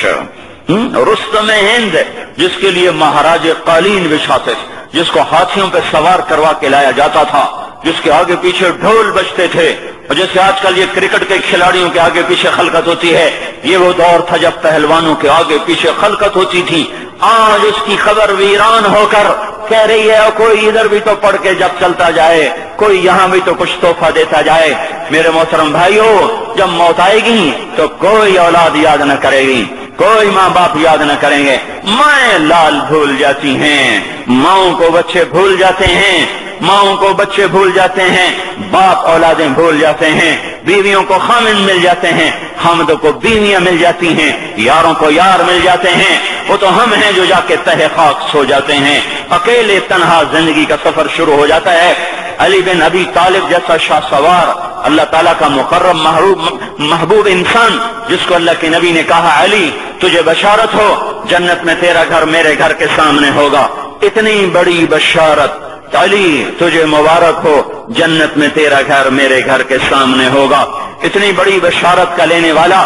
Speaker 1: رستم ہند جس کے لیے مہاراج قالین بچھاتے تھے، جس کو ہاتھیوں پہ سوار کروا کے لایا جاتا تھا، جس کے آگے پیچھے ڈھول بجتے تھے. اور جیسے آج کل یہ کرکٹ کے کھلاڑیوں کے آگے پیچھے خلقت ہوتی ہے، یہ وہ دور تھا جب پہلوانوں کے آگے پیچھے خلقت ہوتی تھی. آج اس کی خبر ویران ہو کر کہہ رہی ہے کوئی ادھر بھی تو پڑھ کے جب چلتا جائے، کوئی یہاں بھی تو کچھ تحفہ دیتا جائے. میرے محترم بھائیو، جب موت آئے گی تو کوئی اولاد یاد نہ کرے گی، کوئی ماں باپ یاد نہ کریں گے. مائیں لال بھول جاتی ہیں، ماؤں کو بچے بھول جاتے ہیں، ماؤں کو بچے بھول جاتے ہیں، باپ اولادیں بھول جاتے ہیں، بیویوں کو خامند مل جاتے ہیں، خامدوں کو بیویاں مل جاتی ہیں، یاروں کو یار مل جاتے ہیں. وہ تو ہم ہیں جو جا کے تہ خاک سو جاتے ہیں. اکیلے تنہا زندگی کا سفر شروع ہو جاتا ہے. علی بن ابی طالب جیسا شاہ سوار، اللہ تعالیٰ کا مقرب محبوب انسان، جس کو اللہ کے نبی نے کہا علی تجھے بشارت ہو، جنت میں تیرا گھر میرے گھر کے سامنے ہوگا. اتنی بڑی بشارت علی تجھے مبارک ہو، جنت میں تیرا گھر میرے گھر کے سامنے ہوگا. اتنی بڑی بشارت کا لینے والا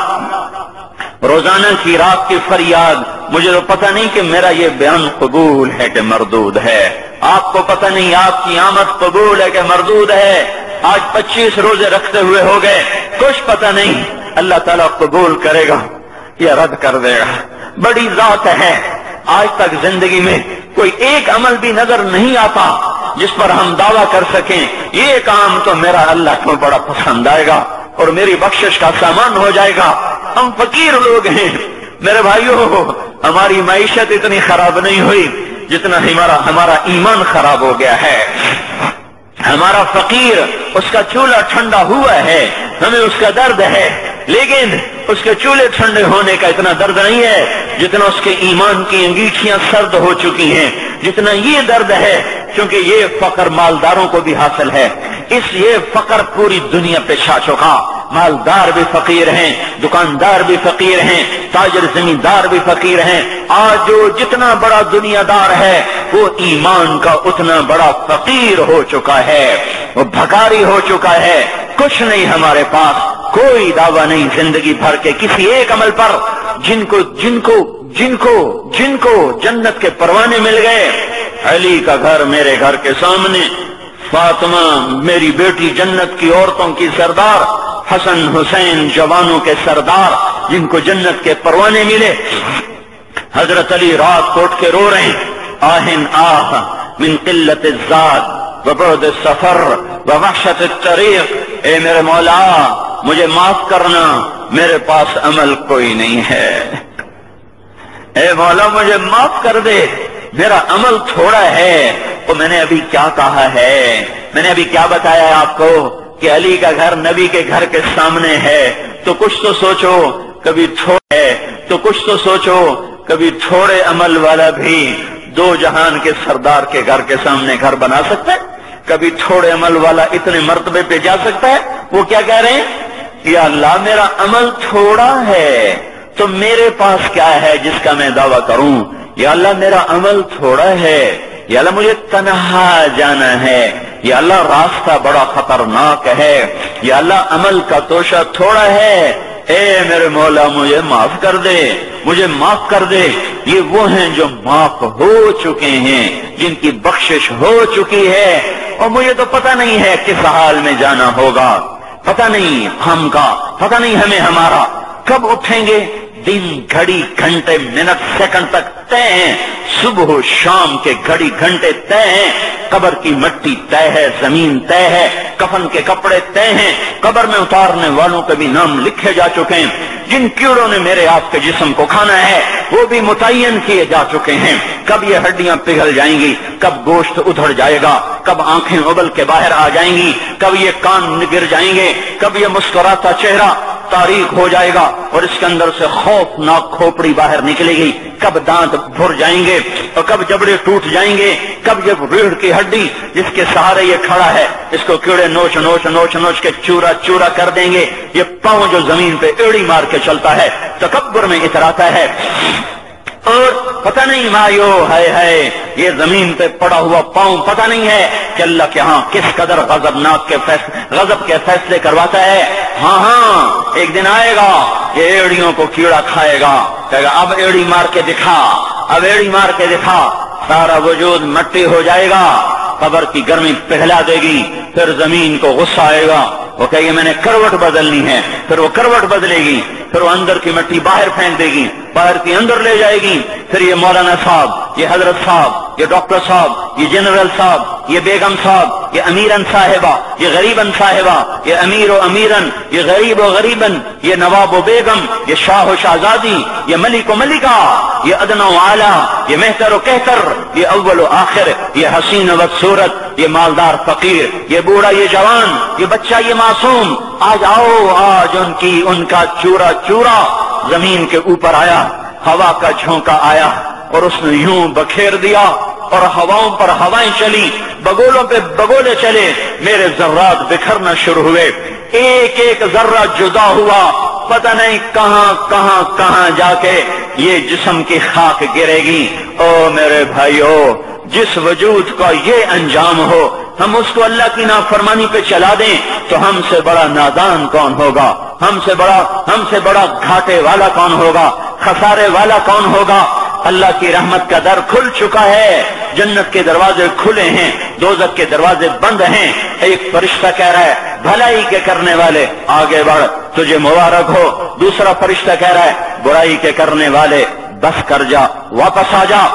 Speaker 1: روزانہ کی رات کی فریاد. مجھے تو پتہ نہیں کہ میرا یہ بیان قبول ہے کہ مردود ہے. آپ کو پتہ نہیں آپ کی آمد قبول ہے کہ مردود ہے. آج 25 روزے رکھتے ہوئے ہو گئے، کچھ پتہ نہیں اللہ تعالیٰ قبول کرے گا یا رد کر دے گا. بڑی ذات ہے. آج تک زندگی میں کوئی ایک عمل بھی نظر نہیں آتا جس پر ہم دعویٰ کر سکیں یہ کام تو میرا اللہ کو بڑا پسند آئے گا اور میری بخشش کا سامان ہو جائے گا. ہم فقیر لوگ ہیں میرے بھائیو. ہماری معیشت اتنی خراب نہیں ہوئی جتنا ہمارا ایمان خراب ہو گیا ہے. ہمارا فقیر اس کا چولہا ٹھنڈا ہوا ہے، ہمیں اس کا درد ہے، لیکن اس کے چولہے ٹھنڈے ہونے کا اتنا درد نہیں ہے جتنا اس کے ایمان کی انگیٹھیاں سرد ہو چکی ہیں، جتنا یہ درد ہے کیونکہ یہ فقر مالداروں کو بھی حاصل ہے، اس یہ فقر پوری دنیا پہ چھا چکا، مالدار بھی فقیر ہیں، دکاندار بھی فقیر ہیں، تاجر زمیندار بھی فقیر ہیں۔ آج جو جتنا بڑا دنیا دار ہے وہ ایمان کا اتنا بڑا فقیر ہو چکا ہے، وہ بھکاری ہو چکا ہے۔ کچھ نہیں ہمارے پاس، کوئی دعویٰ نہیں زندگی بھر کے کسی ایک عمل پر، جن کو جنت کے پروانے مل گئے۔ علی کا گھر میرے گھر کے سامنے، فاطمہ میری بیٹی جنت کی عورتوں کی سردار، حسن حسین جوانوں کے سردار جن کو جنت کے پروانے ملے۔ حضرت علی رات کو اٹھ کے رو رہے ہیں، آہن آہ من قلت الزاد وبعد السفر ووحشت الطریق، اے میرے مولا مجھے معاف کرنا، میرے پاس عمل کوئی نہیں ہے، اے مولا مجھے معاف کر دے، میرا عمل تھوڑا ہے۔ تو میں نے ابھی کیا کہا ہے، میں نے ابھی کیا بتایا ہے آپ کو کہ علی کا گھر نبی کے گھر کے سامنے ہے، تو کچھ تو سوچو، کبھی تھوڑا ہے تو کچھ تو سوچو، کبھی تھوڑے عمل والا بھی دو جہان کے سردار کے گھر کے سامنے گھر بنا سکتا ہے؟ کبھی تھوڑے عمل والا اتنے مرتبے پہ جا سکتا ہے؟ وہ کیا کہہ رہے ہیں؟ یا اللہ میرا عمل تھوڑا ہے تو میرے پاس کیا ہے جس کا میں دعویٰ کروں؟ یا اللہ میرا عمل تھوڑا ہے، یا اللہ مجھے تنہا جانا ہے، یا اللہ راستہ بڑا خطرناک ہے، یا اللہ عمل کا توشہ تھوڑا ہے، اے میرے مولا مجھے معاف کر دے، مجھے معاف کر دے۔ یہ وہ ہیں جو معاف ہو چکے ہیں، جن کی بخشش ہو چکی ہے، اور مجھے تو پتہ نہیں ہے کس حال میں جانا ہوگا، پتہ نہیں ہم کا، پتہ نہیں ہمیں ہمارا کب اٹھیں گے۔ دن گھڑی گھنٹے منٹ سیکنڈ تک طے ہیں، صبح و شام کے گھڑی گھنٹے طے ہیں، قبر کی مٹی طے ہے، زمین طے ہے، کفن کے کپڑے طے ہیں، قبر میں اتارنے والوں کے بھی نام لکھے جا چکے ہیں، جن کیڑوں نے میرے آپ کے جسم کو کھانا ہے وہ بھی متعین کیے جا چکے ہیں۔ کب یہ ہڈیاں پگھل جائیں گی، کب گوشت ادھڑ جائے گا، کب آنکھیں ابل کے باہر آ جائیں گی، کب یہ کان گر جائیں گے، کب یہ مسکراتا چہرہ تاریخ ہو جائے گا اور اس کے اندر سے خوفناک کھوپڑی باہر نکلے گی، کب دانت بھر جائیں گے اور کب جبڑے ٹوٹ جائیں گے، کب یہ ریڑھ کی ہڈی جس کے سہارے یہ کھڑا ہے اس کو کیڑے نوچ نوچ نوچ نوچ کے چورا چورا کر دیں گے، یہ پاؤں جو زمین پہ ایڑی مار کے چلتا ہے تکبر میں اتراتا ہے، اور پتہ نہیں مایو ہے یہ زمین پہ پڑا ہوا پاؤں پتہ نہیں ہے کہ اللہ کے ہاں کس قدر غضب کے فیصلے کرواتا ہے۔ ہاں ایک دن آئے گا یہ ایڑیوں کو کیڑا کھائے گا، کہے گا اب ایڑی مار کے دکھا، اب ایڑی مار کے دکھا، سارا وجود مٹی ہو جائے گا، قبر کی گرمی پگھلا دے گی، پھر زمین کو غصہ آئے گا، وہ کہے گی میں نے کروٹ بدلنی ہے، پھر وہ کروٹ بدلے گی، پھر وہ اندر کی مٹی باہر پھینک دے گی، باہر کی اندر لے جائے گی، پھر یہ مولانا صاحب، یہ حضرت صاحب، یہ ڈاکٹر صاحب، یہ جنرل صاحب، یہ بیگم صاحب، یہ امیرن صاحبہ، یہ غریبن صاحبہ، یہ امیر و امیرن، یہ غریب و غریبن، یہ نواب و بیگم، یہ شاہ و شہزادی، یہ ملک و ملکہ، یہ ادنا و اعلیٰ، یہ مہتر و کہتر، یہ اول و آخر، یہ حسین و بدصورت، یہ مالدار فقیر، یہ بوڑھا یہ جوان، یہ بچہ یہ معصوم، آج آؤ، آج ان کا چورا چورا زمین کے اوپر آیا، ہوا کا جھونکا آیا اور اس نے یوں بکھیر دیا اور ہواؤں پر ہوائیں چلی، بگولوں پہ بگولے چلے، میرے ذرات بکھرنا شروع ہوئے، ایک ایک ذرہ جدا ہوا، پتہ نہیں کہاں کہاں کہاں جا کے یہ جسم کی خاک گرے گی۔ او میرے بھائیو، جس وجود کا یہ انجام ہو، ہم اس کو اللہ کی نافرمانی پہ چلا دیں تو ہم سے بڑا نادان کون ہوگا، ہم سے بڑا گھاٹے والا کون ہوگا، خسارے والا کون ہوگا۔ اللہ کی رحمت کا در کھل چکا ہے، جنت کے دروازے کھلے ہیں، دوزخ کے دروازے بند ہیں۔ ایک فرشتہ کہہ رہا ہے بھلائی کے کرنے والے آگے بڑھ، تجھے مبارک ہو۔ دوسرا فرشتہ کہہ رہا ہے برائی کے کرنے والے بس کر جا، واپس آ جا۔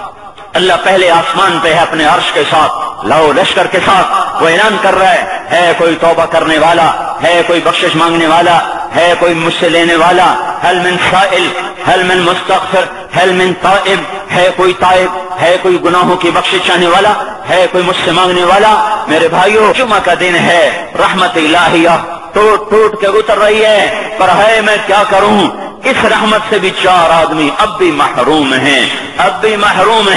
Speaker 1: اللہ پہلے آسمان پہ ہے اپنے عرش کے ساتھ، لاؤ لشکر کے ساتھ، وہ اعلان کر رہا ہے کوئی توبہ کرنے والا، ہے کوئی بخشش مانگنے والا، ہے کوئی مجھ سے لینے والا، هل من سائل، هل من مستغفر، هل من تائب، ہے کوئی تائب، ہے کوئی گناہوں کی بخشش چاہنے والا، ہے کوئی مجھ سے مانگنے والا۔ میرے بھائیو، جمعہ کا دن ہے، رحمت الہیہ ٹوٹ ٹوٹ کے اتر رہی ہے، پر ہے میں کیا کروں، اس رحمت سے بھی 4 آدمی اب بھی محروم ہیں، اب بھی محروم ہیں۔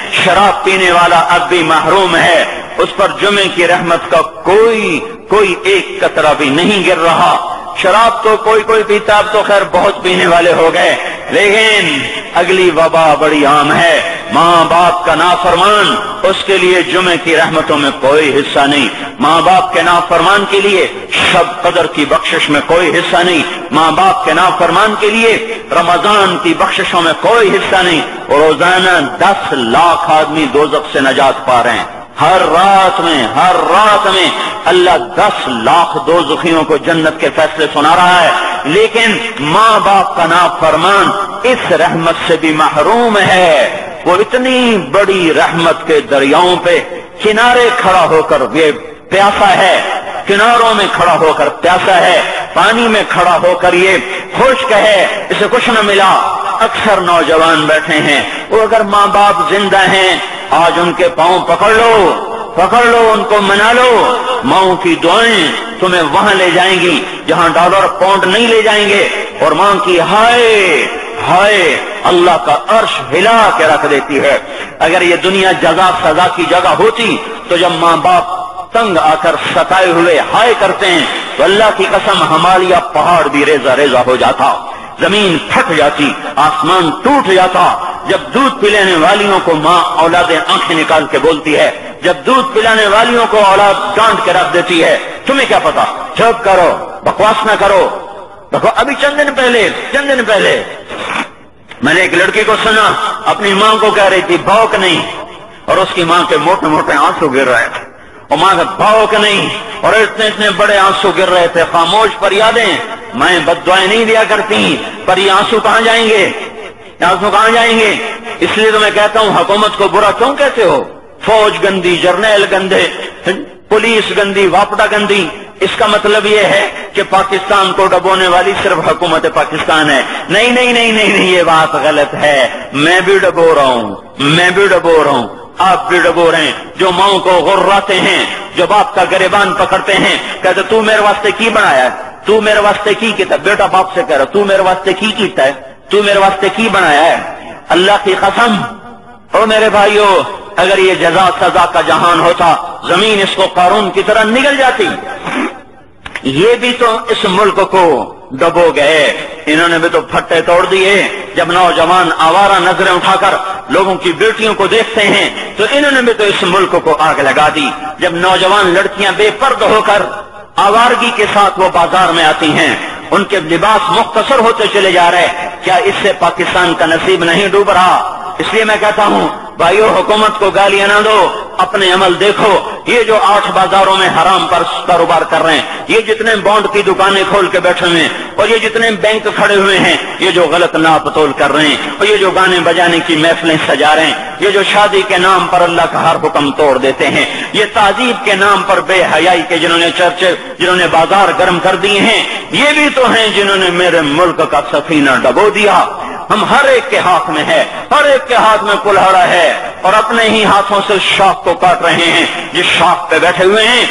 Speaker 1: شراب پینے والا اب بھی محروم ہے، اس پر جمعے کی رحمت کا کوئی ایک قطرہ بھی نہیں گر رہا۔ شراب تو کوئی پیتا، اب تو خیر بہت پینے والے ہو گئے، لیکن اگلی وبا بڑی عام ہے، ماں باپ کا نافرمان، اس کے لیے جمعے کی رحمتوں میں کوئی حصہ نہیں، ماں باپ کے نافرمان کے لیے شب قدر کی بخشش میں کوئی حصہ نہیں، ماں باپ کے نافرمان کے لیے رمضان کی بخششوں میں کوئی حصہ نہیں۔ اور روزانہ 10 لاکھ آدمی دوزخ سے نجات پا رہے ہیں، ہر رات میں اللہ 10 لاکھ دوزخیوں کو جنت کے فیصلے سنا رہا ہے، لیکن ماں باپ کا نافرمان اس رحمت سے بھی محروم ہے۔ وہ اتنی بڑی رحمت کے دریاؤں پہ کنارے کھڑا ہو کر یہ پیاسا ہے، کناروں میں کھڑا ہو کر پیاسا ہے، پانی میں کھڑا ہو کر یہ خشک ہے، اسے کچھ نہ ملا۔ اکثر نوجوان بیٹھے ہیں، وہ اگر ماں باپ زندہ ہیں آج ان کے پاؤں پکڑ لو، ان کو منا لو، ماؤں کی دعائیں تمہیں وہاں لے جائیں گی جہاں ڈالر پاؤنڈ نہیں لے جائیں گے، اور ماں کی ہائے اللہ کا عرش ہلا کے رکھ دیتی ہے۔ اگر یہ دنیا جزا سزا کی جگہ ہوتی تو جب ماں باپ تنگ آ کر ستائے ہوئے ہائے کرتے ہیں تو اللہ کی قسم ہمالیہ پہاڑ بھی ریزہ ہو جاتا، زمین پھٹ جاتی، آسمان ٹوٹ جاتا۔ جب دودھ پلانے والیوں کو ماں اولادیں آنکھیں نکال کے بولتی ہے، جب دودھ پلانے والیوں کو اولاد ڈانٹ کے رکھ دیتی ہے، تمہیں کیا پتا، چپ کرو، بکواس نہ کرو۔ دیکھو ابھی چند دن پہلے میں نے ایک لڑکی کو سنا، اپنی ماں کو کہہ رہی تھی بھوک نہیں، اور اس کی ماں کے موٹے آنسو گر رہے تھے، اور ماں کا بھوک نہیں، اور اتنے بڑے آنسو گر رہے تھے۔ خاموش فریادیں، میں بد دعائیں نہیں دیا کرتی، پر یہ آنسو کہاں جائیں گے؟ اس لیے تو میں کہتا ہوں حکومت کو برا کیوں کہتے ہو؟ فوج گندی، جرنیل گندے، پولیس گندی، واپڈا گندی، اس کا مطلب یہ ہے کہ پاکستان کو ڈبونے والی صرف حکومت پاکستان ہے۔ نہیں، یہ بات غلط ہے، میں بھی ڈبو رہا ہوں، آپ بھی ڈبو رہے ہیں۔ جو ماؤں کو غراتے ہیں، جو باپ کا گریبان پکڑتے ہیں، کہتے تو میرے واسطے کی بنایا ہے، تو میرے واسطے کی کیتا ہے؟ بیٹا باپ سے کہہ رہا تو میرے واسطے کی کیتا ہے، تو میرے واسطے کی بنایا ہے؟ اللہ کی قسم، او میرے بھائیو، اگر یہ جزا سزا کا جہان ہوتا زمین اس کو قارون کی طرح نگل جاتی۔ یہ بھی تو اس ملک کو ڈبو گئے، انہوں نے بھی تو پھٹے توڑ دیے۔ جب نوجوان آوارہ نظریں اٹھا کر لوگوں کی بیٹیوں کو دیکھتے ہیں تو انہوں نے بھی تو اس ملک کو آگ لگا دی۔ جب نوجوان لڑکیاں بے پرد ہو کر آوارگی کے ساتھ وہ بازار میں آتی ہیں، ان کے لباس مختصر ہوتے چلے جا رہے، کیا اس سے پاکستان کا نصیب نہیں ڈوب رہا؟ اس لیے میں کہتا ہوں بھائیو، حکومت کو گالیاں نہ دو، اپنے عمل دیکھو۔ یہ جو 8 بازاروں میں حرام پر کاروبار کر رہے ہیں، یہ جتنے بانڈ کی دکانیں کھول کے بیٹھے ہوئے ہیں، اور یہ جتنے بینک کھڑے ہوئے ہیں، یہ جو غلط ناپ تول کر رہے ہیں، اور یہ جو گانے بجانے کی محفلیں سجا رہے ہیں، یہ جو شادی کے نام پر اللہ کا ہر حکم توڑ دیتے ہیں، یہ تعذیب کے نام پر بے حیائی کے جنہوں نے بازار گرم کر دیے ہیں، یہ بھی تو ہیں جنہوں نے میرے ملک کا سفینہ ڈبو دیا۔ ہم ہر ایک کے ہاتھ میں ہے، ہر ایک کے ہاتھ میں کلہاڑا ہے، اور اپنے ہی ہاتھوں سے شاخ کو کاٹ رہے ہیں جس شاخ پہ بیٹھے ہوئے ہیں۔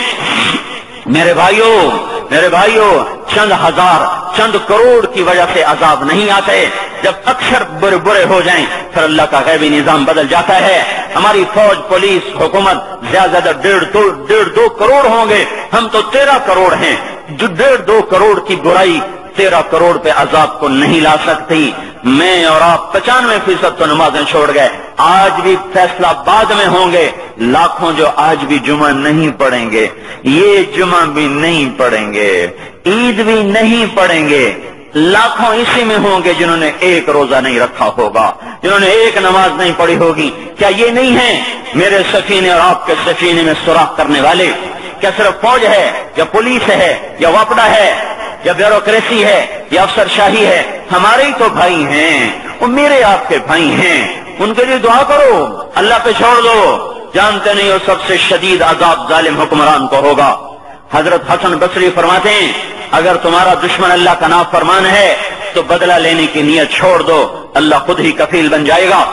Speaker 1: میرے بھائیو، چند ہزار، چند کروڑ کی وجہ سے عذاب نہیں آتے، جب اکثر برے ہو جائیں پھر اللہ کا غیبی نظام بدل جاتا ہے۔ ہماری فوج، پولیس، حکومت زیادہ 1.5-2 کروڑ ہوں گے، ہم تو 13 کروڑ ہیں، جو 1.5-2 کروڑ کی برائی 13 کروڑ پہ عذاب کو نہیں لا سکتی۔ میں اور آپ 95% تو نمازیں چھوڑ گئے، آج بھی فیصلہ بعد میں ہوں گے۔ لاکھوں جو آج بھی جمعہ نہیں پڑھیں گے، یہ جمعہ بھی نہیں پڑھیں گے، عید بھی نہیں پڑھیں گے، لاکھوں اسی میں ہوں گے جنہوں نے ایک روزہ نہیں رکھا ہوگا، جنہوں نے ایک نماز نہیں پڑھی ہوگی۔ کیا یہ نہیں ہے میرے سفینے اور آپ کے سفینے میں سوراخ کرنے والے؟ کیا صرف فوج ہے یا پولیس ہے یا واپڈا ہے یا بیوروکریسی ہے یا افسر شاہی ہے؟ ہمارے ہی تو بھائی ہیں، وہ میرے آپ کے بھائی ہیں، ان کے لیے دعا کرو، اللہ پہ چھوڑ دو۔ جانتے نہیں ہو سب سے شدید عذاب ظالم حکمران کو ہوگا۔ حضرت حسن بصری فرماتے ہیں اگر تمہارا دشمن اللہ کا نافرمان ہے تو بدلہ لینے کی نیت چھوڑ دو، اللہ خود ہی کفیل بن جائے گا۔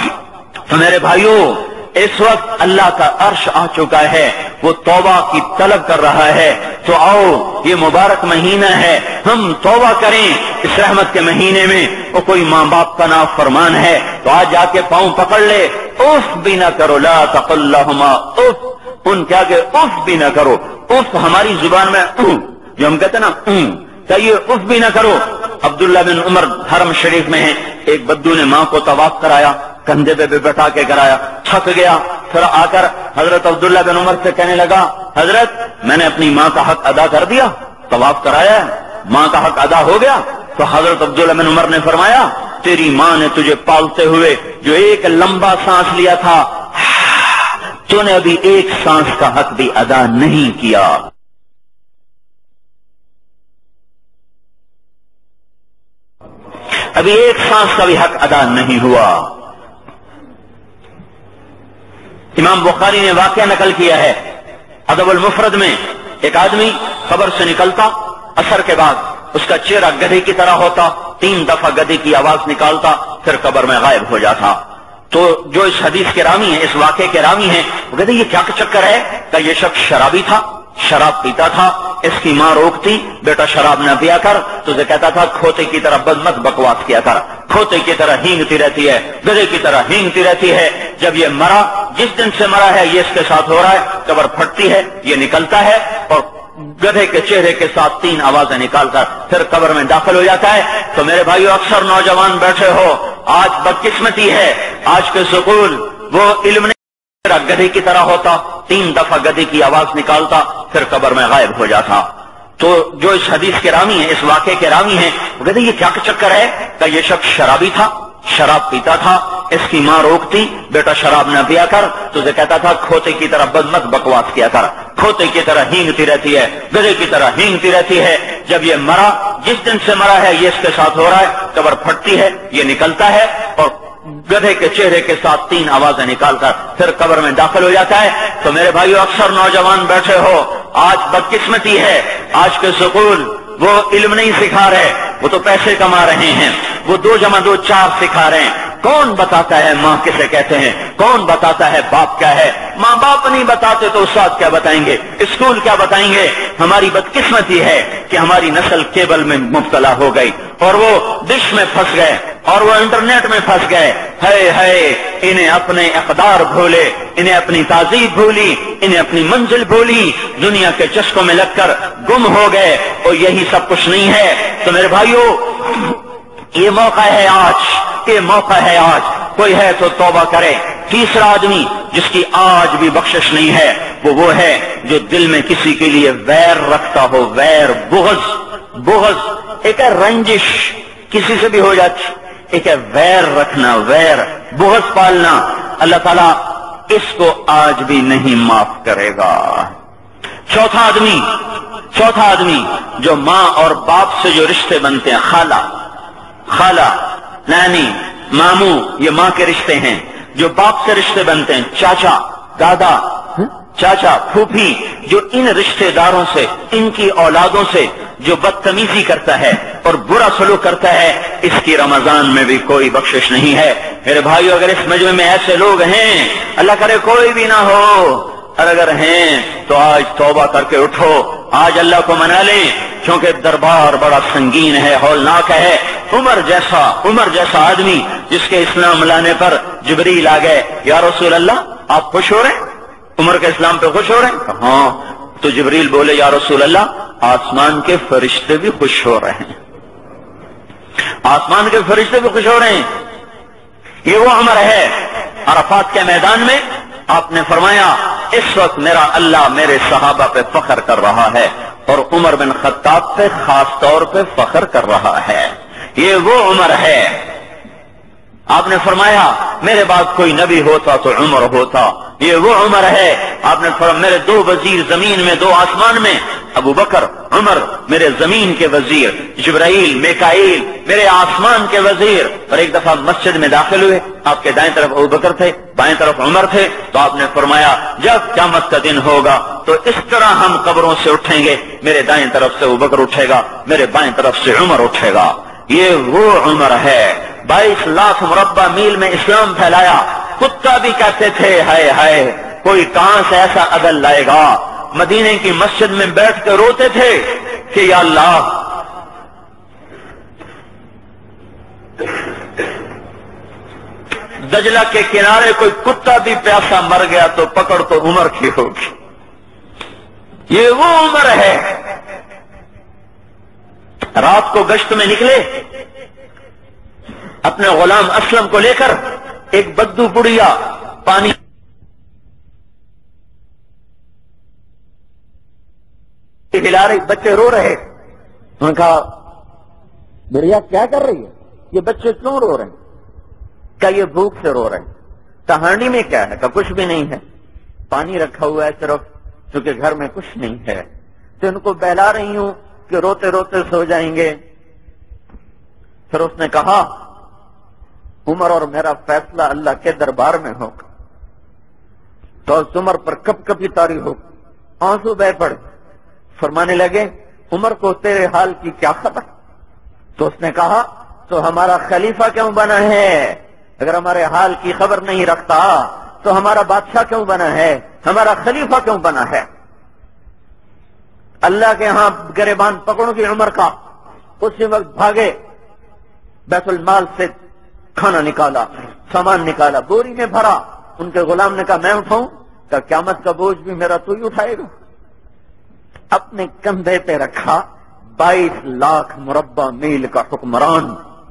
Speaker 1: تو میرے بھائیو، اس وقت اللہ کا عرش آ چکا ہے، وہ توبہ کی طلب کر رہا ہے۔ تو آؤ، یہ مبارک مہینہ ہے، ہم توبہ کریں اس رحمت کے مہینے میں۔ وہ کوئی ماں باپ کا نافرمان ہے تو آج جا کے پاؤں پکڑ لے، اف بھی نہ کرو، لا تقل لہما اف، ان کے آگے اف بھی نہ کرو. اف ہماری زبان میں جو ہم کہتے ہیں نا کہ یہ اف بھی نہ کرو. عبداللہ بن عمر حرم شریف میں ہیں، ایک بدو نے ماں کو طواف کرایا، کندھے پہ بٹھا کے کرایا، تھک گیا، پھر آ کر حضرت عبداللہ بن عمر سے کہنے لگا حضرت میں نے اپنی ماں کا حق ادا کر دیا، طواف کرایا ہے، ماں کا حق ادا ہو گیا. تو حضرت عبداللہ بن عمر نے فرمایا تیری ماں نے تجھے پالتے ہوئے جو ایک لمبا سانس لیا تھا، تو نے ابھی ایک سانس کا حق بھی ادا نہیں کیا. ابھی ایک سانس کا بھی حق ادا نہیں ہوا. امام بخاری نے واقعہ نقل کیا ہے ادب المفرد میں، ایک آدمی قبر سے نکلتا، عصر کے بعد اس کا چہرہ گدھے کی طرح ہوتا، 3 دفعہ گدھے کی آواز نکالتا، پھر قبر میں غائب ہو جاتا. تو جو اس حدیث کے راوی ہیں، اس واقعے کے راوی ہیں، وہ کہتے ہیں یہ کیا چکر ہے کہ یہ شخص شرابی تھا، شراب پیتا تھا، اس کی ماں روکتی بیٹا شراب نہ پیا کر، تو اسے کہتا تھا کھوتے کی طرح مت بکواس کیا کر، کھوتے کی طرح ہینگتی رہتی ہے، گدھے کی طرح ہینگتی رہتی ہے. جب یہ مرا، جس دن سے مرا ہے یہ اس کے ساتھ ہو رہا ہے، قبر پھٹتی ہے، یہ نکلتا ہے اور گدھے کے چہرے کے ساتھ 3 آوازیں نکال کر پھر قبر میں داخل ہو جاتا ہے. تو میرے بھائیو اکثر نوجوان بیٹھے ہو، آج بدقسمتی ہے، آج کے سکول وہ علم نہیں، گدھے کی طرح ہوتا، 3 دفعہ گدھے کی آواز نکالتا، پھر قبر میں غائب ہو جاتا. تو جو اس حدیث کے راوی ہیں، اس واقعے کے راوی ہیں، وہ کہتے ہیں یہ کیا چکر ہے کہ یہ شخص شرابی تھا، شراب پیتا تھا، اس کی ماں روکتی بیٹا شراب نہ پیا کر، تو اسے کہتا تھا کھوتے کی طرح مت بکواس کیا کر، کھوتے کی طرح ہینگتی رہتی ہے، گدھے کی طرح ہینگتی رہتی ہے. جب یہ مرا، جس دن سے مرا ہے یہ اس کے ساتھ ہو رہا ہے، قبر پھٹتی ہے، یہ نکلتا ہے اور گدھے کے چہرے کے ساتھ 3 آوازیں نکال کر پھر قبر میں داخل ہو جاتا ہے. تو میرے بھائیو اکثر نوجوان بیٹھے ہو، آج بدقسمتی ہے، آج کے سکول وہ علم نہیں سکھا رہے، وہ تو پیسے کما رہے ہیں، وہ 2 + 2 4 سکھا رہے ہیں. کون بتاتا ہے ماں کسے کہتے ہیں، کون بتاتا ہے باپ کیا ہے؟ ماں باپ نہیں بتاتے تو استاد کیا بتائیں گے، اسکول کیا بتائیں گے؟ ہماری بدقسمتی ہے کہ ہماری نسل کیبل میں مبتلا ہو گئی اور وہ ڈش میں پھنس گئے اور وہ انٹرنیٹ میں پھنس گئے. ہے انہیں اپنے اقدار بھولے، انہیں اپنی تہذیب بھولی، انہیں اپنی منزل بھولی، دنیا کے چسکوں میں لگ کر گم ہو گئے اور یہی سب کچھ نہیں ہے. تو میرے بھائیو یہ موقع ہے آج، یہ موقع ہے آج، کوئی ہے تو توبہ کرے. تیسرا آدمی جس کی آج بھی بخشش نہیں ہے وہ ہے جو دل میں کسی کے لیے ویر رکھتا ہو، ویر، بغض، ایک ہے رنجش کسی سے بھی ہو جاتی، ایک ہے ویر رکھنا، ویر، بغض پالنا. اللہ تعالیٰ اس کو آج بھی نہیں معاف کرے گا. چوتھا آدمی جو ماں اور باپ سے جو رشتے بنتے ہیں، خالہ، نانی، ماموں، یہ ماں کے رشتے ہیں. جو باپ سے رشتے بنتے ہیں، چاچا، دادا، چاچا، پھوپھی، جو ان رشتے داروں سے، ان کی اولادوں سے جو بدتمیزی کرتا ہے اور برا سلوک کرتا ہے، اس کی رمضان میں بھی کوئی بخشش نہیں ہے. میرے بھائیو اگر اس مجمع میں ایسے لوگ ہیں، اللہ کرے کوئی بھی نہ ہو، اور اگر ہیں تو آج توبہ کر کے اٹھو، آج اللہ کو منا لیں، کیونکہ دربار بڑا سنگین ہے، ہولناک ہے. عمر جیسا آدمی جس کے اسلام لانے پر جبریل آ گئے، یا رسول اللہ آپ خوش ہو رہے ہیں، عمر کے اسلام پہ خوش ہو رہے ہیں؟ ہاں. تو جبریل بولے یا رسول اللہ آسمان کے فرشتے بھی خوش ہو رہے ہیں، آسمان کے فرشتے بھی خوش ہو رہے ہیں. یہ وہ عمر ہے. عرفات کے میدان میں آپ نے فرمایا اس وقت میرا اللہ میرے صحابہ پہ فخر کر رہا ہے اور عمر بن خطاب پہ خاص طور پہ فخر کر رہا ہے. یہ وہ عمر ہے. آپ نے فرمایا میرے بعد کوئی نبی ہوتا تو عمر ہوتا. یہ وہ عمر ہے. آپ نے فرمایا میرے 2 وزیر زمین میں 2 آسمان میں، ابو بکر، عمر میرے زمین کے وزیر، جبرائیل، میکائیل میرے آسمان کے وزیر. اور ایک دفعہ مسجد میں داخل ہوئے، آپ کے دائیں طرف ابو بکر تھے، بائیں طرف عمر تھے. تو آپ نے فرمایا جب قیامت کا دن ہوگا تو اس طرح ہم قبروں سے اٹھیں گے، میرے دائیں طرف سے ابو بکر اٹھے گا، میرے بائیں طرف سے عمر اٹھے گا. یہ وہ عمر ہے. 22 لاکھ مربع میل میں اسلام پھیلایا. کتا بھی کہتے تھے ہائے کوئی کہاں سے ایسا عدل لائے گا. مدینے کی مسجد میں بیٹھ کے روتے تھے کہ یا اللہ دجلہ کے کنارے کوئی کتا بھی پیاسا مر گیا تو پکڑ تو عمر کی ہوگی. یہ وہ عمر ہے. رات کو گشت میں نکلے اپنے غلام اسلم کو لے کر. ایک بدو بڑھیا پانی پلا رہی, بچے رو رہے. انہوں نے کہا بڑھیا کیا کر رہی ہے, یہ بچے کیوں رو رہے ہیں؟ کیا یہ بھوک سے رو رہے ہیں؟ کہانی میں کیا ہے؟ کہ کچھ بھی نہیں ہے, پانی رکھا ہوا ہے صرف, چونکہ گھر میں کچھ نہیں ہے تو ان کو بہلا رہی ہوں کہ روتے روتے سو جائیں گے. پھر اس نے کہا عمر اور میرا فیصلہ اللہ کے دربار میں ہوگا. تو عمر پر کپ کپی طاری ہو, آنسو بہ پڑے. فرمانے لگے عمر کو تیرے حال کی کیا خبر؟ تو اس نے کہا تو ہمارا خلیفہ کیوں بنا ہے؟ اگر ہمارے حال کی خبر نہیں رکھتا تو ہمارا بادشاہ کیوں بنا ہے؟ ہمارا خلیفہ کیوں بنا ہے؟ اللہ کے ہاں گریبان پکڑوں کی عمر کا. اسی وقت بھاگے, بیت المال سے کھانا نکالا, سامان نکالا, بوری میں بھرا. ان کے غلام نے کہا میں اٹھاؤں؟ کہ قیامت کا بوجھ بھی میرا تو ہی اٹھائے گا. اپنے کندھے پہ رکھا. 22 لاکھ مربع میل کا حکمران,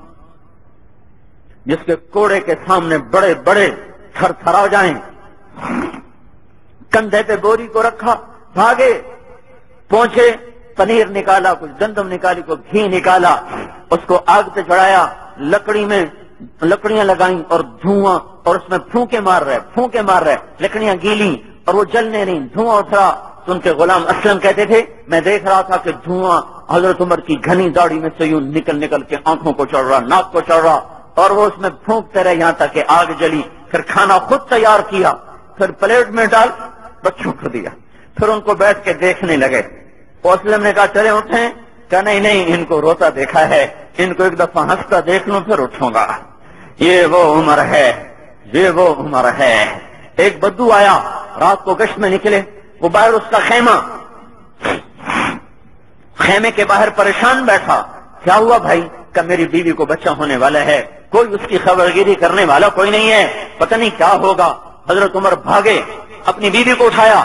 Speaker 1: جس کے کوڑے کے سامنے بڑے بڑے تھر تھرا جائیں. کندھے پہ بوری کو رکھا, بھاگے, پہنچے, پنیر نکالا, کچھ گندم نکالی, کچھ گھی نکالا, اس کو آگ پہ چڑھایا. لکڑی میں لکڑیاں لگائیں اور دھواں, اور اس میں پھونکے مار رہے, لکڑیاں گیلی اور وہ جلنے نہیں, دھواں اٹھ رہا. تو ان کے غلام اسلم کہتے تھے میں دیکھ رہا تھا کہ دھواں حضرت عمر کی گھنی داڑھی میں سے یوں نکل کے آنکھوں کو چڑھ رہا, ناک کو چڑھ رہا, اور وہ اس میں پھونکتے رہے یہاں تک کہ آگ جلی. پھر کھانا خود تیار کیا, پھر پلیٹ میں ڈال بچوں کو دیا. پھر ان کو بیٹھ کے دیکھنے لگے. اسلم نے کہا چلے اٹھیں؟ کہا نہیں, ان کو روتا دیکھا ہے, ان کو ایک دفعہ ہنستا دیکھ لوں پھر اٹھوں گا. یہ وہ عمر ہے, یہ وہ عمر ہے. ایک بدو آیا, رات کو گشت میں نکلے. وہ باہر اس کا خیمے کے باہر پریشان بیٹھا. کیا ہوا بھائی؟ کہ میری بیوی کو بچہ ہونے والا ہے, کوئی اس کی خبرگیری کرنے والا کوئی نہیں ہے, پتہ نہیں کیا ہوگا. حضرت عمر بھاگے, اپنی بیوی کو اٹھایا.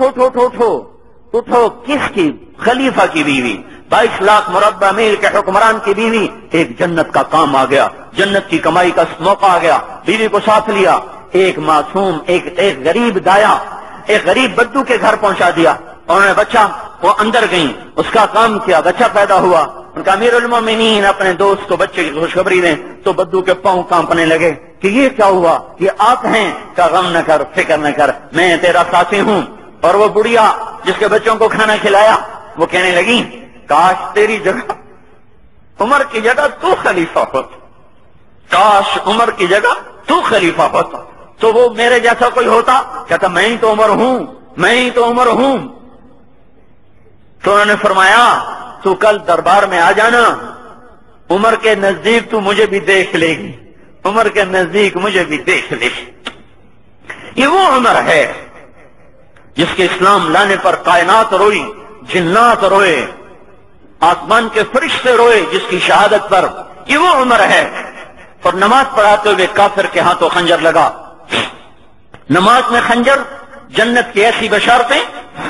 Speaker 1: اٹھو. کس کی؟ خلیفہ کی بیوی, 22 لاکھ مربع میل کے حکمران کی بیوی. ایک جنت کا کام آ گیا, جنت کی کمائی کا موقع آ گیا. بیوی کو ساتھ لیا, ایک معصوم, ایک غریب دایا, ایک غریب بدو کے گھر پہنچا دیا. انہوں نے بچہ, وہ اندر گئیں, اس کا کام کیا, بچہ پیدا ہوا. ان کا امیر المومنین اپنے دوست کو بچے کی خوشخبری دیں تو بدو کے پاؤں کانپنے لگے کہ یہ کیا ہوا؟ یہ آپ ہیں؟ کہ غم نہ کر, فکر نہ کر, میں تیرا ساتھی ہوں. اور وہ بڑھیا جس کے بچوں کو کھانا کھلایا وہ کہنے لگی کاش تیری جگہ عمر کی جگہ تو خلیفہ ہوتا, کاش عمر کی جگہ تو خلیفہ ہوتا تو وہ میرے جیسا کوئی ہوتا. کہتا میں ہی تو عمر ہوں. تو انہوں نے فرمایا تو کل دربار میں آ جانا, عمر کے نزدیک تو مجھے بھی دیکھ لے گی, عمر کے نزدیک مجھے بھی دیکھ لے گی. یہ وہ عمر ہے جس کے اسلام لانے پر کائنات روئی, جنات روئے, آسمان کے فرشتے روئے جس کی شہادت پر. یہ وہ عمر ہے. اور نماز پڑھاتے ہوئے کافر کے ہاتھوں خنجر لگا. نماز میں خنجر, جنت کی ایسی بشارتیں.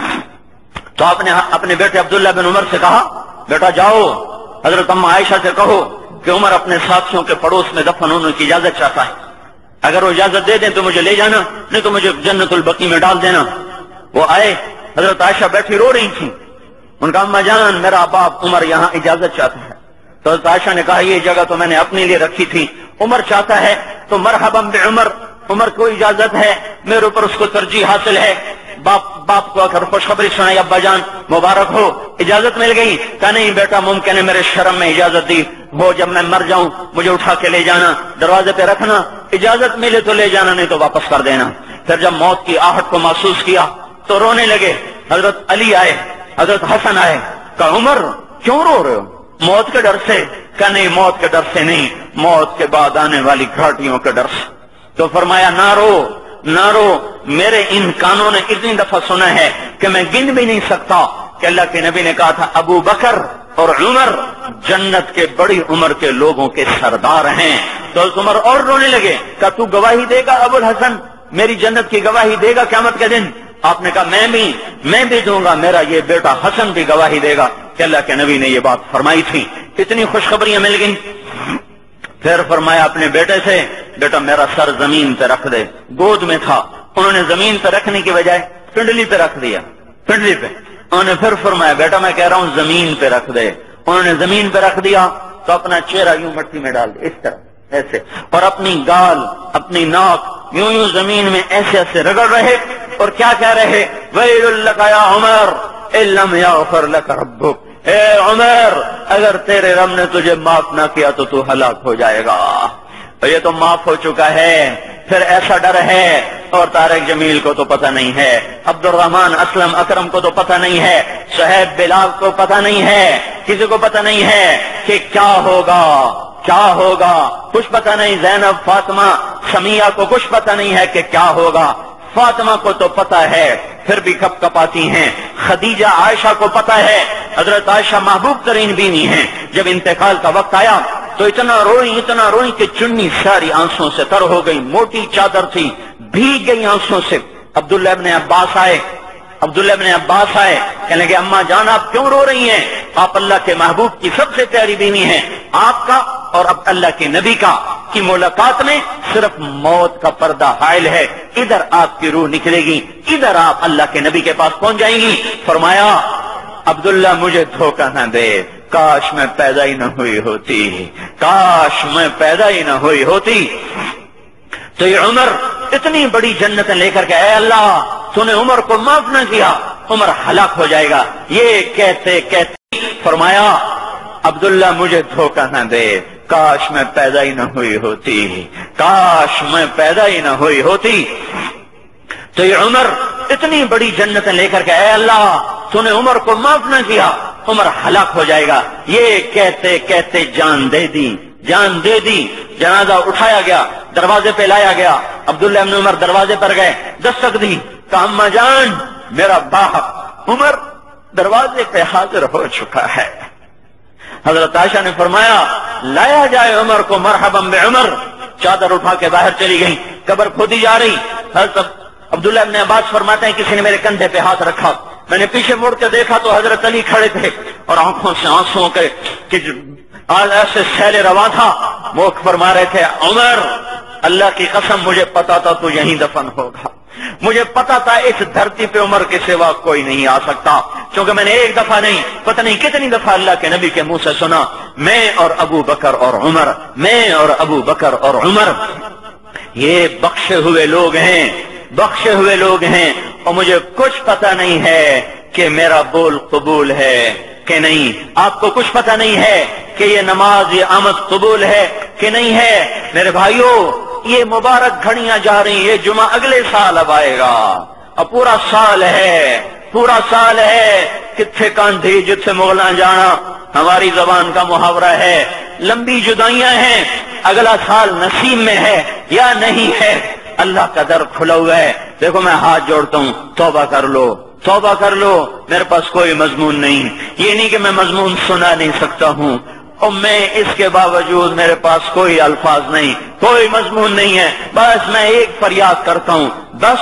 Speaker 1: تو آپ نے اپنے بیٹے عبداللہ بن عمر سے کہا بیٹا جاؤ حضرت اماں عائشہ سے کہو کہ عمر اپنے ساتھیوں کے پڑوس میں دفن ہونے کی اجازت چاہتا ہے, اگر وہ اجازت دے دیں تو مجھے لے جانا, نہیں تو مجھے جنت البقیع میں ڈال دینا. وہ آئے, حضرت عائشہ بیٹھی رو رہی تھی. ان کا اماں جان میرا باپ عمر یہاں اجازت چاہتا ہے. تو حضرت عائشہ نے کہا یہ جگہ تو میں نے اپنے لیے رکھی تھی, عمر چاہتا ہے تو مرحبا بعمر, عمر کو اجازت ہے, میرے اوپر اس کو ترجیح حاصل ہے. باپ کو اگر خوشخبری سنائی ابا جان مبارک ہو, اجازت مل گئی. کہا نہیں بیٹا ممکن ہے میرے شرم میں اجازت دی ہو, جب میں مر جاؤں مجھے اٹھا کے لے جانا, دروازے پہ رکھنا, اجازت ملے تو لے جانا نہیں تو واپس کر دینا. پھر جب موت کی آہٹ کو محسوس کیا تو رونے لگے. حضرت علی آئے, حضرت حسن آئے. کہا عمر کیوں رو رہے ہو؟ موت کے ڈر سے؟ کہا نہیں موت کے ڈر سے نہیں, موت کے بعد آنے والی گھاٹیوں کے ڈر سے. تو فرمایا نہ رو, میرے ان کانوں نے اتنی دفعہ سنا ہے کہ میں گن بھی نہیں سکتا کہ اللہ کے نبی نے کہا تھا ابو بکر اور عمر جنت کے بڑی عمر کے لوگوں کے سردار ہیں. تو عمر اور رونے لگے، کہا تو گواہی دے گا ابو الحسن، میری جنت کی گواہی دے گا قیامت کے دن؟ آپ نے کہا میں بھی دوں گا، میرا یہ بیٹا حسن بھی گواہی دے گا کہ اللہ کے نبی نے یہ بات فرمائی تھی۔ اتنی خوشخبریاں مل گئیں۔ پھر فرمایا اپنے بیٹے سے، بیٹا میرا سر زمین پہ رکھ دے۔ گود میں تھا، انہوں نے زمین پہ رکھنے کی بجائے پنڈلی پہ رکھ دیا، پنڈلی پہ۔ انہوں نے پھر فرمایا بیٹا میں کہہ رہا ہوں زمین پہ رکھ دے۔ انہوں نے زمین پہ رکھ دیا تو اپنا چہرہ یوں مٹی میں ڈال دیا، اس طرح ایسے، اور اپنی گال اپنی ناک یوں زمین میں ایسے ایسے رگڑ رہے اور کیا کہہ رہے؟ ویل لک یا عمر ان لم یغفر لک ربک، اے عمر اگر تیرے رب نے تجھے معاف نہ کیا تو ہلاک ہو جائے گا۔ اور یہ تو معاف ہو چکا ہے، پھر ایسا ڈر ہے، اور طارق جمیل کو تو پتہ نہیں ہے، عبد الرحمن اسلم اکرم کو تو پتہ نہیں ہے، صہیب بلال کو پتہ نہیں ہے، کسی کو پتہ نہیں ہے کہ کیا ہوگا، کیا ہوگا، کچھ پتہ نہیں۔ زینب فاطمہ سمیہ کو کچھ پتہ نہیں ہے کہ کیا ہوگا، فاطمہ کو تو پتہ ہے پھر بھی کپ کپاتی ہیں، خدیجہ عائشہ کو پتہ ہے، حضرت عائشہ محبوب ترین بیوی ہیں، جب انتقال کا وقت آیا تو اتنا روئی کہ چنی ساری آنسوں سے تر ہو گئی، موٹی چادر تھی بھیگ گئی آنسوں سے۔ عبداللہ ابن عباس آئے، کہنے لگے اماں جان آپ کیوں رو رہی ہیں؟ آپ اللہ کے محبوب کی سب سے پیاری بیوی ہیں، آپ کا اور اب اللہ کے نبی کا کی ملاقات میں صرف موت کا پردہ حائل ہے، ادھر آپ کی روح نکلے گی، ادھر آپ اللہ کے نبی کے پاس پہنچ جائیں گی۔ فرمایا عبداللہ مجھے دھوکہ نہ دے، کاش میں پیدا ہی نہ ہوئی ہوتی، کاش میں پیدا ہی نہ ہوئی ہوتی۔ تو یہ عمر اتنی بڑی جنت لے کر کے، اے اللہ تو نے عمر کو معاف نہ کیا، عمر ہلاک ہو جائے گا، یہ کہتے کہتے فرمایا عبداللہ مجھے دھوکہ نہ دے، کاش میں پیدا ہی نہ ہوئی ہوتی، کاش میں پیدا ہی نہ ہوئی ہوتی۔ تو یہ عمر اتنی بڑی جنت لے کر کے، اے اللہ تو نے عمر کو معاف نہ کیا، عمر ہلاک ہو جائے گا، یہ کہتے کہتے جان دے دی۔ جنازہ اٹھایا گیا، دروازے پہ لایا گیا، عبداللہ ابن عمر دروازے پر گئے، دستک دی، کہا اماں جان میرا باپ عمر دروازے پہ حاضر ہو چکا ہے۔ حضرت عائشہ نے فرمایا لایا جائے عمر کو، مرحبا بعمر۔ چادر اٹھا کے باہر چلی گئی، قبر کھودی جا رہی۔ حضرت عبداللہ ابن عباس فرماتے ہیں کسی نے میرے کندھے پہ ہاتھ رکھا، میں نے پیچھے مڑ کے دیکھا تو حضرت علی کھڑے تھے اور آنکھوں سے آنسوں کے ایسے سیل رواں تھا، وہ فرما رہے تھے عمر اللہ کی قسم مجھے پتا تھا تو یہیں دفن ہوگا، مجھے پتا تھا اس دھرتی پہ عمر کے سوا کوئی نہیں آ سکتا، کیونکہ میں نے ایک دفعہ نہیں پتہ نہیں کتنی دفعہ اللہ کے نبی کے منہ سے سنا، میں اور ابو بکر اور عمر، میں اور ابو بکر اور عمر یہ بخشے ہوئے لوگ ہیں، اور مجھے کچھ پتہ نہیں ہے کہ میرا بول قبول ہے کہ نہیں، آپ کو کچھ پتہ نہیں ہے کہ یہ نماز یہ آمد قبول ہے کہ نہیں ہے۔ میرے بھائیوں یہ مبارک گھڑیاں جا رہی، یہ جمعہ اگلے سال اب آئے گا، اور پورا سال ہے، کتھے کاندھی جتھے مغلاں جانا ہماری زبان کا محاورہ ہے، لمبی جدائیاں ہیں، اگلا سال نصیب میں ہے یا نہیں ہے، اللہ کا در کھلا ہوا ہے۔ دیکھو میں ہاتھ جوڑتا ہوں، توبہ کر لو، میرے پاس کوئی مضمون نہیں، یہ نہیں کہ میں مضمون سنا نہیں سکتا ہوں، اور میں اس کے باوجود میرے پاس کوئی الفاظ نہیں، کوئی مضمون نہیں ہے، بس میں ایک فریاد کرتا ہوں، بس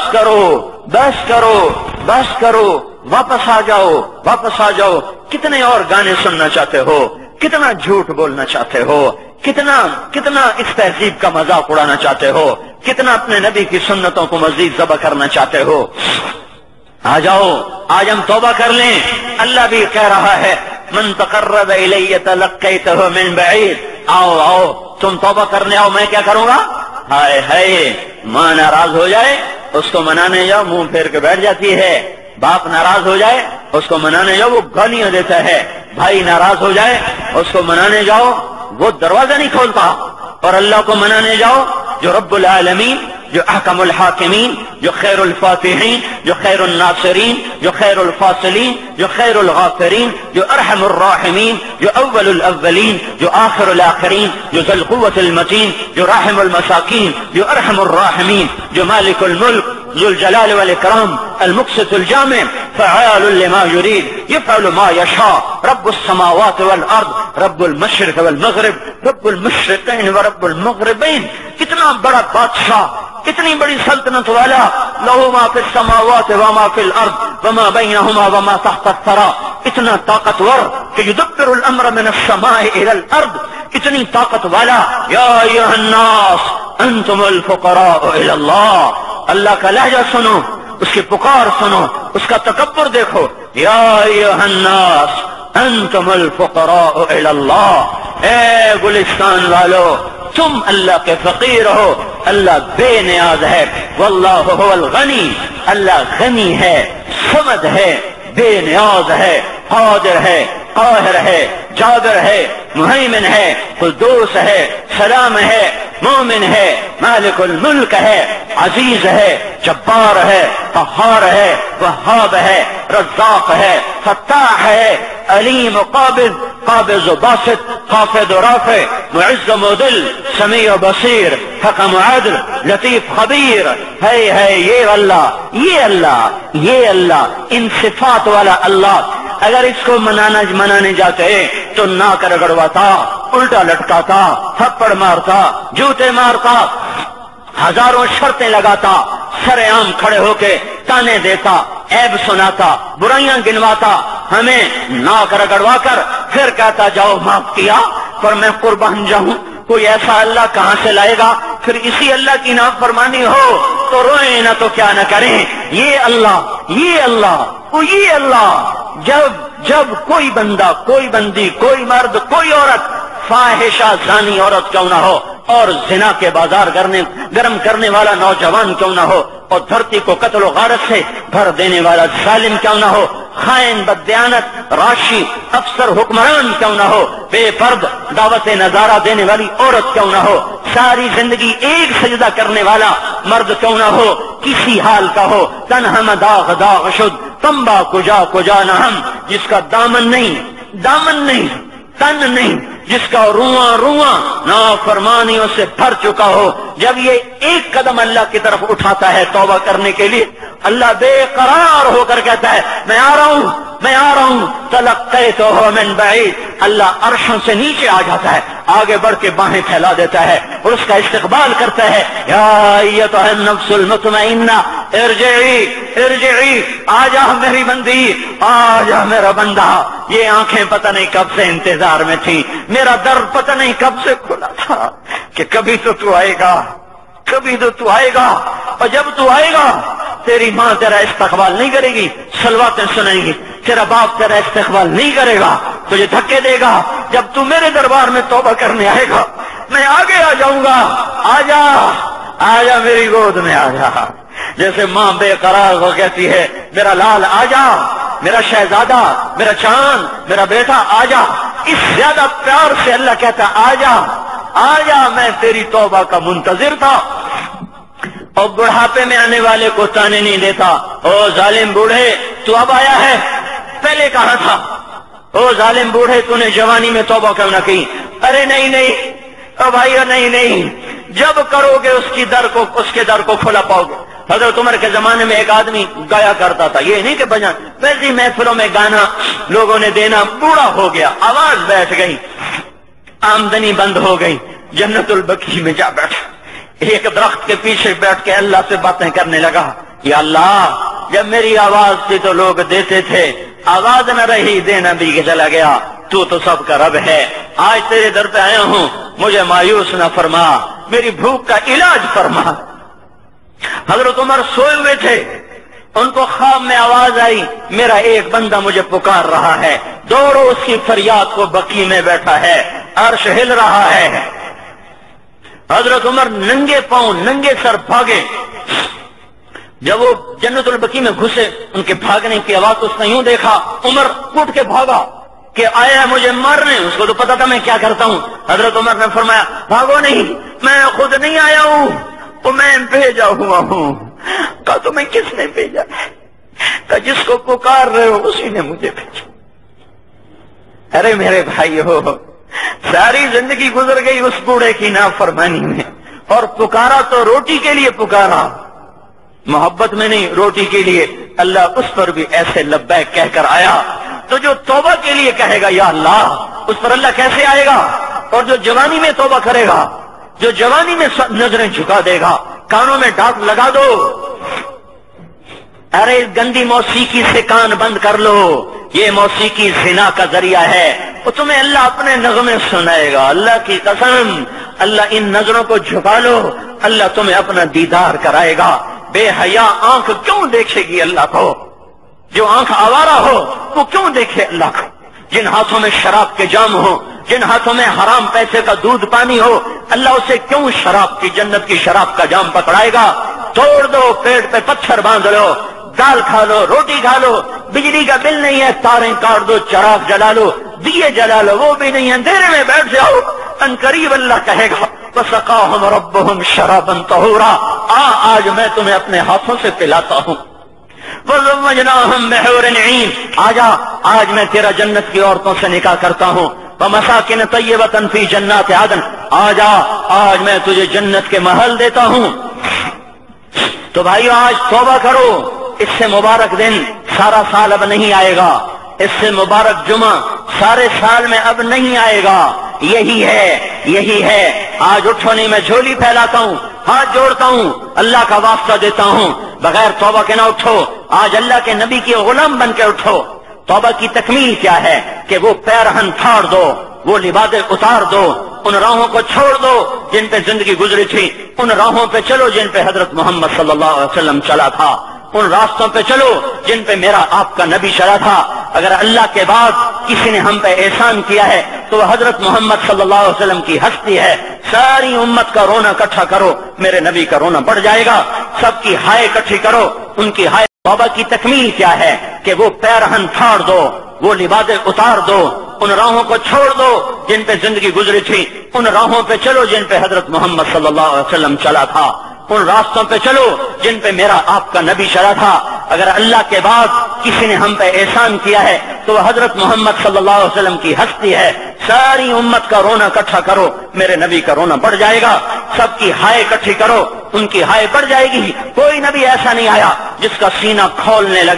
Speaker 1: کرو، واپس آ جاؤ۔ کتنے اور گانے سننا چاہتے ہو، کتنا جھوٹ بولنا چاہتے ہو، کتنا اس تہذیب کا مذاق اڑانا چاہتے ہو، کتنا اپنے نبی کی سنتوں کو مزید ذبح کرنا چاہتے ہو، آ جاؤ، آج ہم توبہ کر لیں۔ اللہ بھی کہہ رہا ہے من تقرب الی تلقیتہ من بعید، آؤ تم توبہ کرنے آؤ، میں کیا کروں گا؟ ہائے ماں ناراض ہو جائے اس کو منانے جاؤ، منہ پھیر کے بیٹھ جاتی ہے، باپ ناراض ہو جائے اس کو منانے جاؤ، وہ گالیاں دیتا ہے، بھائی ناراض ہو جائے اس کو منانے جاؤ، وہ دروازہ نہیں کھولتا، اور اللہ کو منانے جاؤ جو رب العالمین، جو احکم الحاکمین، جو خیر الفاتحین، جو خیر الناصرین، جو خیر الفاصلین، جو خیر الغافرین، جو ارحم الراحمین، جو اول الاولین، جو آخر الاخرین، جو ذو القوة المتین، جو راحم المساکین، جو ارحم الراحمین، جو مالک الملک،
Speaker 2: ذو الجلال والاکرام المقسط الجامع فعال لما يريد يفعل ما يشاء رب السماوات والارض رب المشرق والمغرب رب المشرقین ورب المغربین. کتنا بڑا بادشاہ، اتنی بڑی سلطنت والا، لہو ما فی السماوات وما فی الارض وما بینہما وما تحت الثری، اتنا طاقتور کہ یدبر الامر من السماء الى الارض، اتنی طاقت والا. یا ایھا الناس انتم الفقراء الى اللہ. اللہ کا لہجہ سنو، اس کی پکار سنو، اس کا تکبر دیکھو. یا ایھا الناس انتم الفقراء الى اللہ. اے گلستان والو، تم اللہ کے فقیر ہو، اللہ بے نیاز ہے. واللہ هو الغنی، اللہ غنی ہے، صمد ہے، بے نیاز ہے، قادر ہے، قاہر ہے، جابر ہے، مہیمن ہے، قدوس ہے، سلام ہے، مومن ہے، مالک الملک ہے، عزیز ہے، جبار ہے، قہار ہے، وہاب ہے، رزاق ہے، فتاح ہے، علیم و قابض، قابض و باسط، خافض و رافع، معز و مذل، سمیع و بصیر، حکم و عدل، لطیف خبیر. ہے یہ اللہ، یہ اللہ، یہ اللہ، ان صفات والا اللہ. اگر اس کو منانے جاتے تو ناک رگڑواتا، الٹا لٹکاتا، تھپڑ مارتا، جوتے مارتا، ہزاروں شرطیں لگاتا، سر عام کھڑے ہو کے تانے دیتا، عیب سناتا، برائیاں گنواتا، ہمیں ناک رگڑوا کر پھر کہتا جاؤ معاف کیا، پر میں قربان جاؤں. کوئی ایسا اللہ کہاں سے لائے گا؟ پھر اسی اللہ کی نافرمانی ہو تو روئیں نہ تو کیا نہ کریں. یہ اللہ، یہ اللہ، یہ اللہ. جب کوئی بندہ، کوئی بندی، کوئی مرد، کوئی عورت، فاحشہ زانی عورت کیوں نہ ہو، اور زنا کے بازار گرم کرنے والا نوجوان کیوں نہ ہو، اور دھرتی کو قتل و غارت سے بھر دینے والا ظالم کیوں نہ ہو، خائن، بددیانت، راشی، افسر، حکمران کیوں نہ ہو، بے پرد دعوت نظارہ دینے والی عورت کیوں نہ ہو، ساری زندگی ایک سجدہ کرنے والا مرد کیوں نہ ہو، کسی حال کا ہو، تن ہم داغ داغ شد تمبا کجا نہ ہم. جس کا دامن نہیں، تن نہیں، جس کا رواں نافرمانیوں سے بھر چکا ہو. جب یہ ایک قدم اللہ کی طرف اٹھاتا ہے توبہ کرنے کے لیے، اللہ بے قرار ہو کر کہتا ہے میں آ رہا ہوں. تلقیتہ من بعید، اللہ عرشوں سے نیچے آ جاتا ہے، آگے بڑھ کے باہیں پھیلا دیتا ہے اور اس کا استقبال کرتا ہے. یا ایتھا النفس المطمئنہ ارجعی، آجا میری بندی، آجا میرا بندہ. یہ آنکھیں پتہ نہیں کب سے انتظار میں تھی، میرا در پتہ نہیں کب سے کھلا تھا کہ کبھی تو آئے گا، کبھی تو آئے گا. اور جب تو آئے گا تیری ماں تیرا استقبال نہیں کرے گی، صلواتیں سنائیں گی، تیرا باپ تیرا استقبال نہیں کرے گا، تجھے دھکے دے گا. جب تو میرے دربار میں توبہ کرنے آئے گا میں آگے آ جاؤں گا. آجا میری گود میں آجا. جیسے ماں بے قرار ہو کہتی ہے میرا لال آجا، میرا شہزادہ، میرا چاند، میرا بیٹا آجا، اس زیادہ پیار سے اللہ کہتا آجا میں تیری توبہ کا منتظر تھا. اور بڑھاپے میں آنے والے کو تانے نہیں دیتا، او ظالم بوڑھے تو اب آیا ہے، پہلے کہاں تھا؟ او ظالم بوڑھے تو نے جوانی میں توبہ کیوں نہ کی؟ ارے نہیں او بھائیو نہیں، جب کرو گے اس کے در کو کھلا پاؤ گے. حضرت عمر کے زمانے میں ایک آدمی گایا کرتا تھا، یہ نہیں کہ بجان ویسی محفلوں میں گانا لوگوں نے دینا، بوڑھا ہو گیا، آواز بیٹھ گئی، آمدنی بند ہو گئی، جنت البقیع میں جا بیٹھا، ایک درخت کے پیچھے بیٹھ کے اللہ سے باتیں کرنے لگا. یا اللہ جب میری آواز تھی تو لوگ دیتے تھے، آواز نہ رہی دینا بھی چلا گیا، تو سب کا رب ہے. آج تیرے در پہ آیا ہوں، مجھے مایوس نہ فرما، میری بھوک کا علاج فرما. حضرت عمر سوئے ہوئے تھے، ان کو خواب میں آواز آئی میرا ایک بندہ مجھے پکار رہا ہے، دوڑو اس کی فریاد کو، بقیع میں بیٹھا ہے، عرش ہل رہا ہے. حضرت عمر ننگے پاؤں ننگے سر بھاگے. جب وہ جنت البقیع میں گھسے ان کے بھاگنے کی آواز اس نے یوں دیکھا، عمر اٹھ کے بھاگا کہ آیا ہے مجھے مارنے. اس کو تو پتا تھا میں کیا کرتا ہوں. حضرت عمر نے فرمایا بھاگو نہیں، میں خود نہیں آیا ہوں، تو میں بھیجا ہوا ہوں. کہا تمہیں کس نے بھیجا؟ کہا جس کو پکار رہے ہو اسی نے مجھے بھیجا. ارے میرے بھائی ہو، ساری زندگی گزر گئی اس بوڑھے کی نافرمانی میں، اور پکارا تو روٹی کے لیے پکارا، محبت میں نہیں، روٹی کے لیے، اللہ اس پر بھی ایسے لبیک کہہ کر آیا۔ تو جو توبہ کے لیے کہے گا یا اللہ، اس پر اللہ کیسے آئے گا؟ اور جو جوانی میں توبہ کرے گا، جو جوانی میں نظریں جھکا دے گا، کانوں میں ڈاک لگا دو، ارے گندی موسیقی سے کان بند کر لو، یہ موسیقی زنا کا ذریعہ ہے، وہ تمہیں اللہ اپنے نغمے سنائے گا۔ اللہ کی قسم، اللہ ان نظروں کو جھکا لو، اللہ تمہیں اپنا دیدار کرائے گا۔ بے حیا آنکھ کیوں دیکھے گی اللہ کو؟ جو آنکھ آوارہ ہو وہ کیوں دیکھے اللہ کو؟ جن ہاتھوں میں شراب کے جام ہو، جن ہاتھوں میں حرام پیسے کا دودھ پانی ہو، اللہ اسے کیوں شراب کی، جنت کی شراب کا جام پکڑائے گا؟ توڑ دو، پیٹ پہ پتھر باندھ لو، دال کھا لو، روٹی کھا لو، بجلی کا بل نہیں ہے تاریں کاٹ دو، چراغ جلا لو، دیے جلا لو، وہ بھی نہیں، اندھیرے میں بیٹھ جاؤ، ان قریب اللہ کہے گا وَسَقَاهُمْ رَبُّهُمْ شَرَابًا طَهُورًا، آج میں تمہیں اپنے ہاتھوں سے پلاتا ہوں۔ وَزَوَّجْنَاهُمْ بِحُورٍ عِينٍ، آج میں تیرا جنت کی عورتوں سے نکاح کرتا ہوں۔ وَمَسَاكِنَ طَيِّبَةً فِي جَنَّاتِ عَدْنٍ، آج میں تجھے جنت کے محل دیتا ہوں۔ تو بھائیو آج توبہ کرو، اس سے مبارک دن سارا سال اب نہیں آئے گا، اس سے مبارک جمعہ سارے سال میں اب نہیں آئے گا، یہی ہے۔ آج اٹھو نہیں، میں جھولی پھیلاتا ہوں، ہاتھ جوڑتا ہوں، اللہ کا واسطہ دیتا ہوں، بغیر توبہ کے نہ اٹھو، آج اللہ کے نبی کے غلام بن کے اٹھو۔ توبہ کی تکمیل کیا ہے کہ وہ پیرہن پھاڑ دو، وہ لبادیں اتار دو، ان راہوں کو چھوڑ دو جن پہ زندگی گزری تھی، ان راہوں پہ چلو جن پہ حضرت محمد صلی اللہ علیہ وسلم چلا تھا، ان راستوں پہ چلو جن پہ میرا آپ کا نبی چلا تھا۔ اگر اللہ کے بعد کسی نے ہم پہ احسان کیا ہے تو وہ حضرت محمد صلی اللہ علیہ وسلم کی ہستی ہے۔ ساری امت کا رونا اکٹھا کرو، میرے نبی کا رونا بڑھ جائے گا، سب کی ہائے اکٹھی کرو، ان کی ہائے۔ توبہ کی تکمیل کیا ہے کہ وہ پیرہن پھاڑ دو، وہ لبادیں اتار دو، ان راہوں کو چھوڑ دو جن پہ زندگی گزری تھی، ان راہوں پہ چلو جن پہ حضرت محمد صلی اللہ علیہ وسلم چلا تھا، ان راستوں پہ چلو جن پہ میرا آپ کا نبی چلا تھا۔ اگر اللہ کے بعد کسی نے ہم پہ احسان کیا ہے تو وہ حضرت محمد صلی اللہ علیہ وسلم کی ہستی ہے۔ ساری امت کا رونا اکٹھا کرو، میرے نبی کا رونا بڑھ جائے گا، سب کی ہائے اکٹھی کرو، ان کی ہائے بڑھ جائے گی۔ کوئی نبی ایسا نہیں آیا جس کا سینہ کھولنے لگ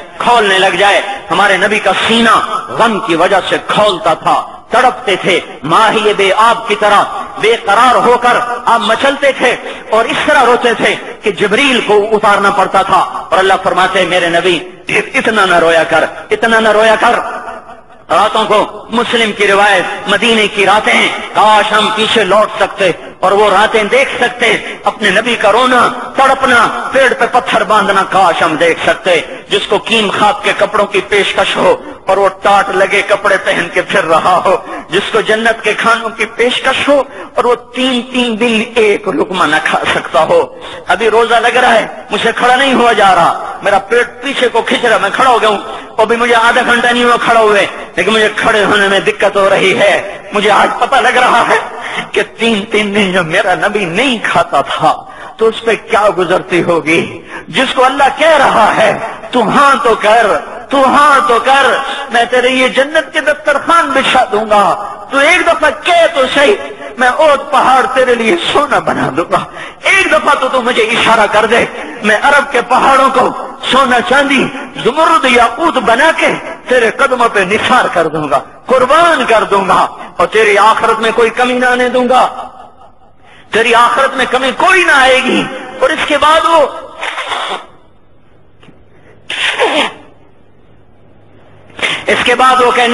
Speaker 2: جائے۔ ہمارے نبی کا سینہ غم کی وجہ سے کھولتا تھا، تڑپتے تھے، ماہی بے آب کی طرح بے قرار ہو کر آپ مچلتے تھے، اور اس طرح روتے تھے کہ جبریل کو اتارنا پڑتا تھا، اور اللہ فرماتے میرے نبی اتنا نہ رویا کر۔ راتوں کو مسلم کی روایت، مدینے کی راتیں، کاش ہم پیچھے لوٹ سکتے اور وہ راتیں دیکھ سکتے، اپنے نبی کا رونا، تڑپنا، پیڑ پہ پتھر باندھنا کاش ہم دیکھ سکتے۔ جس کو کیم خواب کے کپڑوں کی پیشکش ہو اور وہ ٹاٹ لگے کپڑے پہن کے پھر رہا ہو، جس کو جنت کے کھانوں کی پیشکش ہو اور وہ 3 دن ایک لقمہ نہ کھا سکتا ہو۔ ابھی روزہ لگ رہا ہے، مجھے کھڑا نہیں ہوا جا رہا، میرا پیٹ پیچھے کو کھینچ رہا، میں کھڑا ہو گیا ہوں، اور بھی مجھے آدھا گھنٹہ نہیں ہوا کھڑا ہوئے، لیکن مجھے کھڑے ہونے میں دقت ہو رہی ہے۔ مجھے آج پتہ لگ رہا ہے کہ 3 دن جو میرا نبی نہیں کھاتا تھا تو اس پہ کیا گزرتی ہوگی۔ جس کو اللہ کہہ رہا ہے تو ہاں تو کر، میں تیرے یہ جنت کے دسترخوان بچھا دوں گا، تو ایک دفعہ کہہ تو صحیح، میں اوٹ پہاڑ تیرے لیے سونا بنا دوں گا۔ ایک دفعہ تو مجھے اشارہ کر دے، میں عرب کے پہاڑوں کو سونا چاندی زمرد یاقوت بنا کے تیرے قدموں پہ نثار کر دوں گا، قربان کر دوں گا، اور تیری آخرت میں کوئی کمی نہ آنے دوں گا، تیری آخرت میں کمی کوئی نہ آئے گی۔ اور اس کے بعد وہ کہ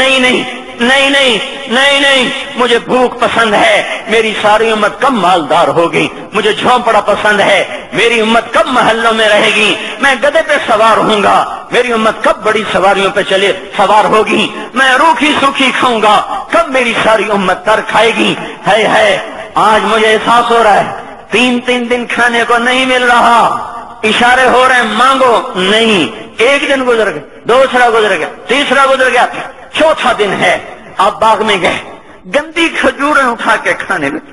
Speaker 2: نہیں، مجھے بھوک پسند ہے، میری ساری امت کم مالدار ہوگی، مجھے جھونپڑا پسند ہے، میری امت کب محلوں میں رہے گی، میں گدھے پہ سوار ہوں گا، میری امت کب بڑی سواریوں پہ سوار ہوگی، میں روکھی سوکھی کھاؤں گا، کب میری ساری امت تر کھائے گی۔ ہے آج مجھے احساس ہو رہا ہے 3 دن کھانے کو نہیں مل رہا، اشارے ہو رہے ہیں مانگو نہیں۔ ایک دن گزر گیا، دوسرا گزر گیا، تیسرا گزر گیا، چوتھا دن ہے، آپ باغ میں گئے، گندی کھجوریں اٹھا کے کھانے لگے۔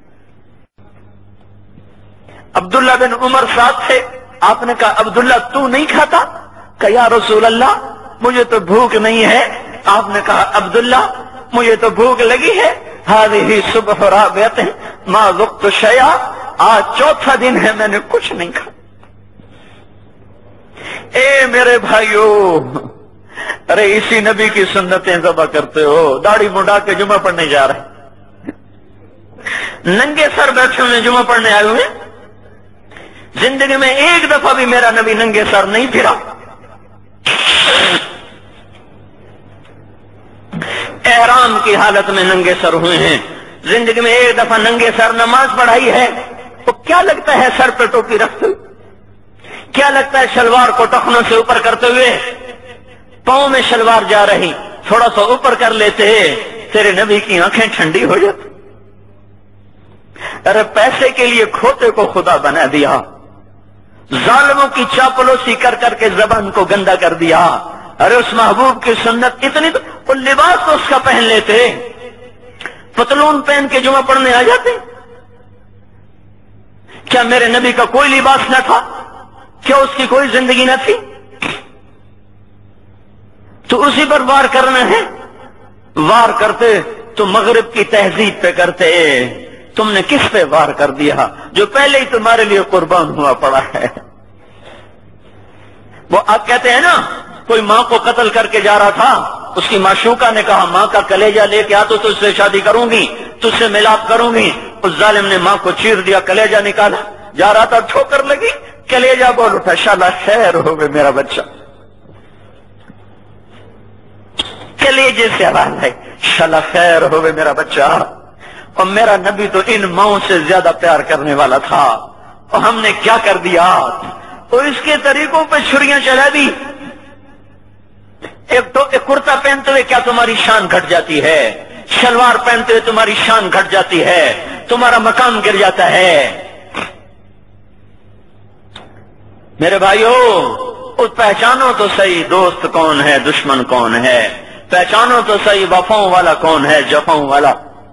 Speaker 2: عبداللہ بن عمر ساتھ تھے، آپ نے کہا عبداللہ تو نہیں کھاتا؟ کہ یا رسول اللہ مجھے تو بھوک نہیں ہے۔ آپ نے کہا عبداللہ مجھے تو بھوک لگی ہے، هذه صبح رابعة ما ذقت شيئا، آج چوتھا دن ہے میں نے کچھ نہیں کھا۔ اے میرے بھائیو، ارے اسی نبی کی سنتیں ذبح کرتے ہو، داڑھی منڈا کے جمعہ پڑھنے جا رہے، ننگے سر بیٹھے ہوئے جمعہ پڑھنے آئے ہوئے. زندگی میں ایک دفعہ بھی میرا نبی ننگے سر نہیں پھرا. احرام کی حالت میں ننگے سر ہوئے ہیں. زندگی میں ایک دفعہ ننگے سر نماز پڑھائی ہے. تو کیا لگتا ہے سر پہ ٹوپی رکھتے ہوئے؟ کیا لگتا ہے شلوار کو ٹخنوں سے اوپر کرتے ہوئے؟ پاؤں میں شلوار جا رہی، تھوڑا سا اوپر کر لیتے، تیرے نبی کی آنکھیں ٹھنڈی ہو جاتی. ارے پیسے کے لیے کھوتے کو خدا بنا دیا، ظالموں کی چاپلوسی کر کر کے زبان کو گندا کر دیا. ارے اس محبوب کی سنت اتنی، تو وہ لباس تو اس کا پہن لیتے، پتلون پہن کے جمعہ پڑھنے آ جاتے. کیا میرے نبی کا کوئی لباس نہ تھا؟ کیا اس کی کوئی زندگی نہ تھی؟ تو اسی پر وار کرنا ہے. وار کرتے تو مغرب کی تہذیب پہ کرتے. تم نے کس پہ وار کر دیا جو پہلے ہی تمہارے لیے قربان ہوا پڑا ہے؟ وہ آپ کہتے ہیں نا، کوئی ماں کو قتل کر کے جا رہا تھا، اس کی معشوقہ نے کہا ماں کا کلیجہ لے کے آ تو تجھ سے شادی کروں گی، تجھ سے ملاپ کروں گی. اس ظالم نے ماں کو چیر دیا، کلیجہ نکالا، جا رہا تھا ٹھوکر لگی، کلیجہ بول اٹھا، شالا خیر ہو گئے میرا بچہ. کلیجے سے آواز ہے، شالا خیر ہو گئے میرا بچہ. اور میرا نبی تو ان ماؤں سے زیادہ پیار کرنے والا تھا، اور ہم نے کیا کر دیا؟ تو اس کے طریقوں پہ چھریاں چلا دی. ایک کرتا پہنتے ہوئے کیا تمہاری شان گھٹ جاتی ہے؟ شلوار پہنتے ہوئے تمہاری شان گھٹ جاتی ہے، تمہارا مقام گر جاتا ہے. میرے بھائیو، پہچانو تو صحیح دوست کون ہے، دشمن کون ہے. پہچانو تو صحیح وفاؤں والا کون ہے، جفاؤں والا.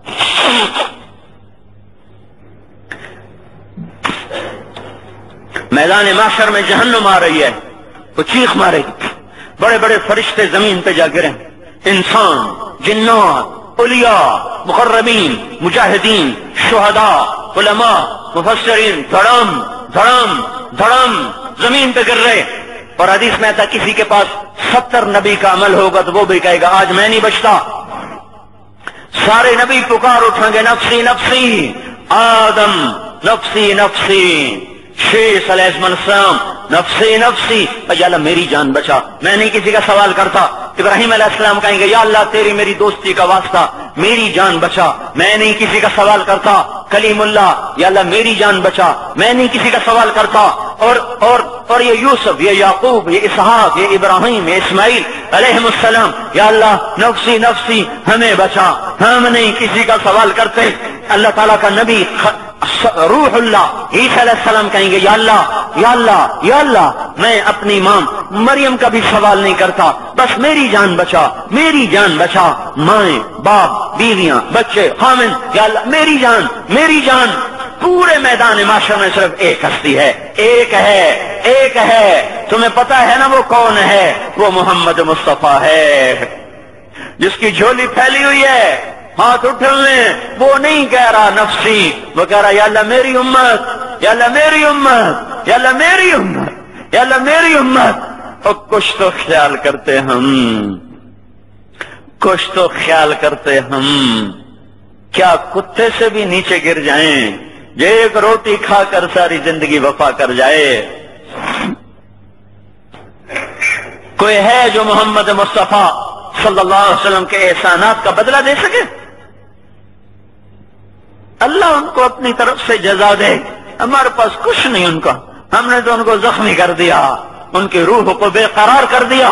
Speaker 2: میدان محشر میں جہنم آ رہی ہے، وہ چیخ مارے گی، بڑے بڑے فرشتے زمین پہ جا گرے، انسان، جنات، اولیاء، مقربین، مجاہدین، شہداء، علماء، مفسرین، دھڑم دھڑم دھڑم زمین پہ گر رہے. اور حدیث میں آتا کسی کے پاس 70 نبی کا عمل ہوگا تو وہ بھی کہے گا آج میں نہیں بچتا. سارے نبی پکار اٹھیں گے، نفسی نفسی. آدم نفسی نفسی، شیخ علیہ السلام نفسی نفسی، یا اللہ میری جان بچا، میں نہیں کسی کا سوال کرتا. ابراہیم علیہ السلام کہیں گے یا اللہ تیری میری دوستی کا واسطہ میری جان بچا، میں نہیں کسی کا سوال کرتا. کلیم اللہ، یا اللہ میری جان بچا، میں نہیں کسی کا سوال کرتا. اور یہ یوسف، یہ یعقوب، یہ اسحاق، یہ ابراہیم، یہ اسماعیل علیہ السلام، یا اللہ نفسی نفسی ہمیں بچا، ہم نہیں کسی کا سوال کرتے. اللہ تعالیٰ کا نبی روح اللہ عیسیٰ علیہ السلام کہیں گے یا اللہ یا اللہ یا اللہ میں اپنی ماں مریم کا بھی سوال نہیں کرتا، بس میری جان بچا، میری جان بچا. مائیں، باپ، بیویاں، بچے، خامن، یا اللہ میری جان میری جان. پورے میدان معاشر میں صرف ایک ہستی ہے، ایک ہے، ایک ہے. تمہیں پتا ہے نا وہ کون ہے؟ وہ محمد مصطفیٰ ہے، جس کی جھولی پھیلی ہوئی ہے، ہاتھ اٹھے ہوئے. وہ نہیں کہہ رہا نفسی، وہ کہہ رہا یا اللہ میری امت، یا اللہ میری امت، یا اللہ میری امت، یا اللہ میری امت. اور کچھ تو خیال کرتے ہم، کچھ تو خیال کرتے ہم. کیا کتے سے بھی نیچے گر جائیں جو ایک روٹی کھا کر ساری زندگی وفا کر جائے؟ کوئی ہے جو محمد مصطفیٰ صلی اللہ علیہ وسلم کے احسانات کا بدلہ دے سکے؟ اللہ ان کو اپنی طرف سے جزا دے. ہمارے پاس کچھ نہیں ان کا، ہم نے تو ان کو زخمی کر دیا، ان کی روح کو بے قرار کر دیا.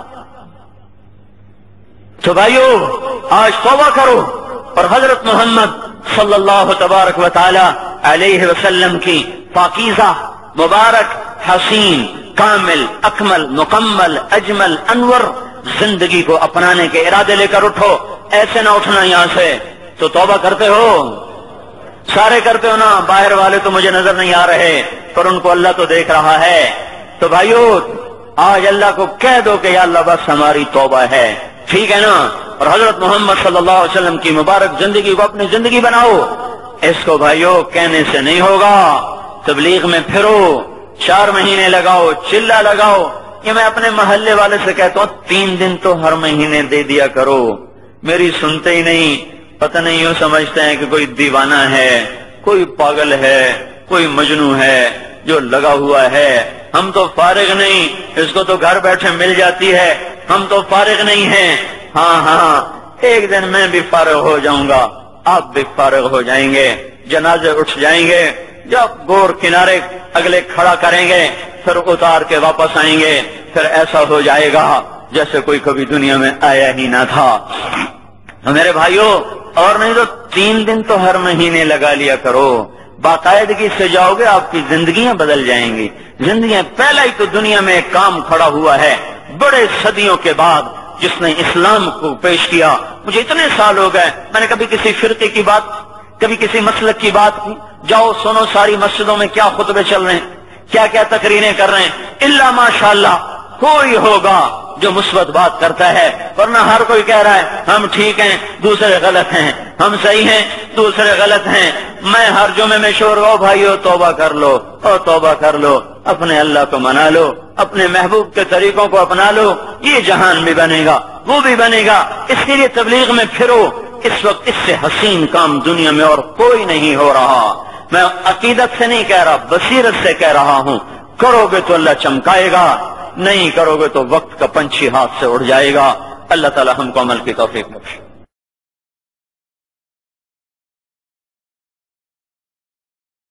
Speaker 2: تو بھائیو آج توبہ کرو اور حضرت محمد صلی اللہ تبارک و تعالی علیہ وسلم کی پاکیزہ، مبارک، حسین، کامل، اکمل، مکمل، اجمل، انور زندگی کو اپنانے کے ارادے لے کر اٹھو. ایسے نہ اٹھنا یہاں سے. تو توبہ کرتے ہو؟ سارے کرتے ہو نا؟ باہر والے تو مجھے نظر نہیں آ رہے، پر ان کو اللہ تو دیکھ رہا ہے. تو بھائیو آج اللہ کو کہہ دو کہ یا اللہ بس ہماری توبہ ہے، ٹھیک ہے نا؟ اور حضرت محمد صلی اللہ علیہ وسلم کی مبارک زندگی کو اپنی زندگی بناؤ. اس کو بھائیو کہنے سے نہیں ہوگا. تبلیغ میں پھرو، 4 مہینے لگاؤ، چلہ لگاؤ، یہ میں اپنے محلے والے سے کہتا ہوں 3 دن تو ہر مہینے دے دیا کرو، میری سنتے ہی نہیں، پتہ نہیں یوں سمجھتے ہیں کہ کوئی دیوانہ ہے، کوئی پاگل ہے، کوئی مجنون ہے جو لگا ہوا ہے، ہم تو فارغ نہیں، اس کو تو گھر بیٹھے مل جاتی ہے، ہم تو فارغ نہیں ہیں۔ ہاں ایک دن میں بھی فارغ ہو جاؤں گا، آپ بھی فارغ ہو جائیں گے، جنازے اٹھ جائیں گے، جب گور کنارے اگلے کھڑا کریں گے پھر اتار کے واپس آئیں گے، پھر ایسا ہو جائے گا جیسے کوئی کبھی دنیا میں آیا ہی نہ تھا۔ تو میرے بھائیوں، اور نہیں تو 3 دن تو ہر مہینے لگا لیا کرو، باقاعدگی سے جاؤ گے، آپ کی زندگیاں بدل جائیں گی، زندگیاں۔ پہلا ہی تو دنیا میں ایک کام کھڑا ہوا ہے بڑے صدیوں کے بعد جس نے اسلام کو پیش کیا۔ مجھے اتنے سال ہو گئے، میں نے کبھی کسی فرقے کی بات، کبھی کسی مسلک کی بات کی؟ جاؤ سنو ساری مسجدوں میں کیا خطبے چل رہے ہیں، کیا کیا تقریریں کر رہے ہیں، الا ماشاءاللہ کوئی ہوگا جو مثبت بات کرتا ہے، ورنہ ہر کوئی کہہ رہا ہے ہم ٹھیک ہیں دوسرے غلط ہیں، ہم صحیح ہیں دوسرے غلط ہیں۔ میں ہر جمعے میں شور ہو بھائیو توبہ کر لو، او توبہ کر لو، اپنے اللہ کو منا لو، اپنے محبوب کے طریقوں کو اپنا لو، یہ جہان بھی بنے گا وہ بھی بنے گا۔ اس کے لیے تبلیغ میں پھرو، اس وقت اس سے حسین کام دنیا میں اور کوئی نہیں ہو رہا۔ میں عقیدت سے نہیں کہہ رہا، بصیرت سے کہہ رہا ہوں، کرو گے تو اللہ چمکائے گا، نہیں کرو گے تو وقت کا پنچھی ہاتھ سے اڑ جائے گا۔ اللہ تعالی ہم کو عمل کی توفیق بخشے۔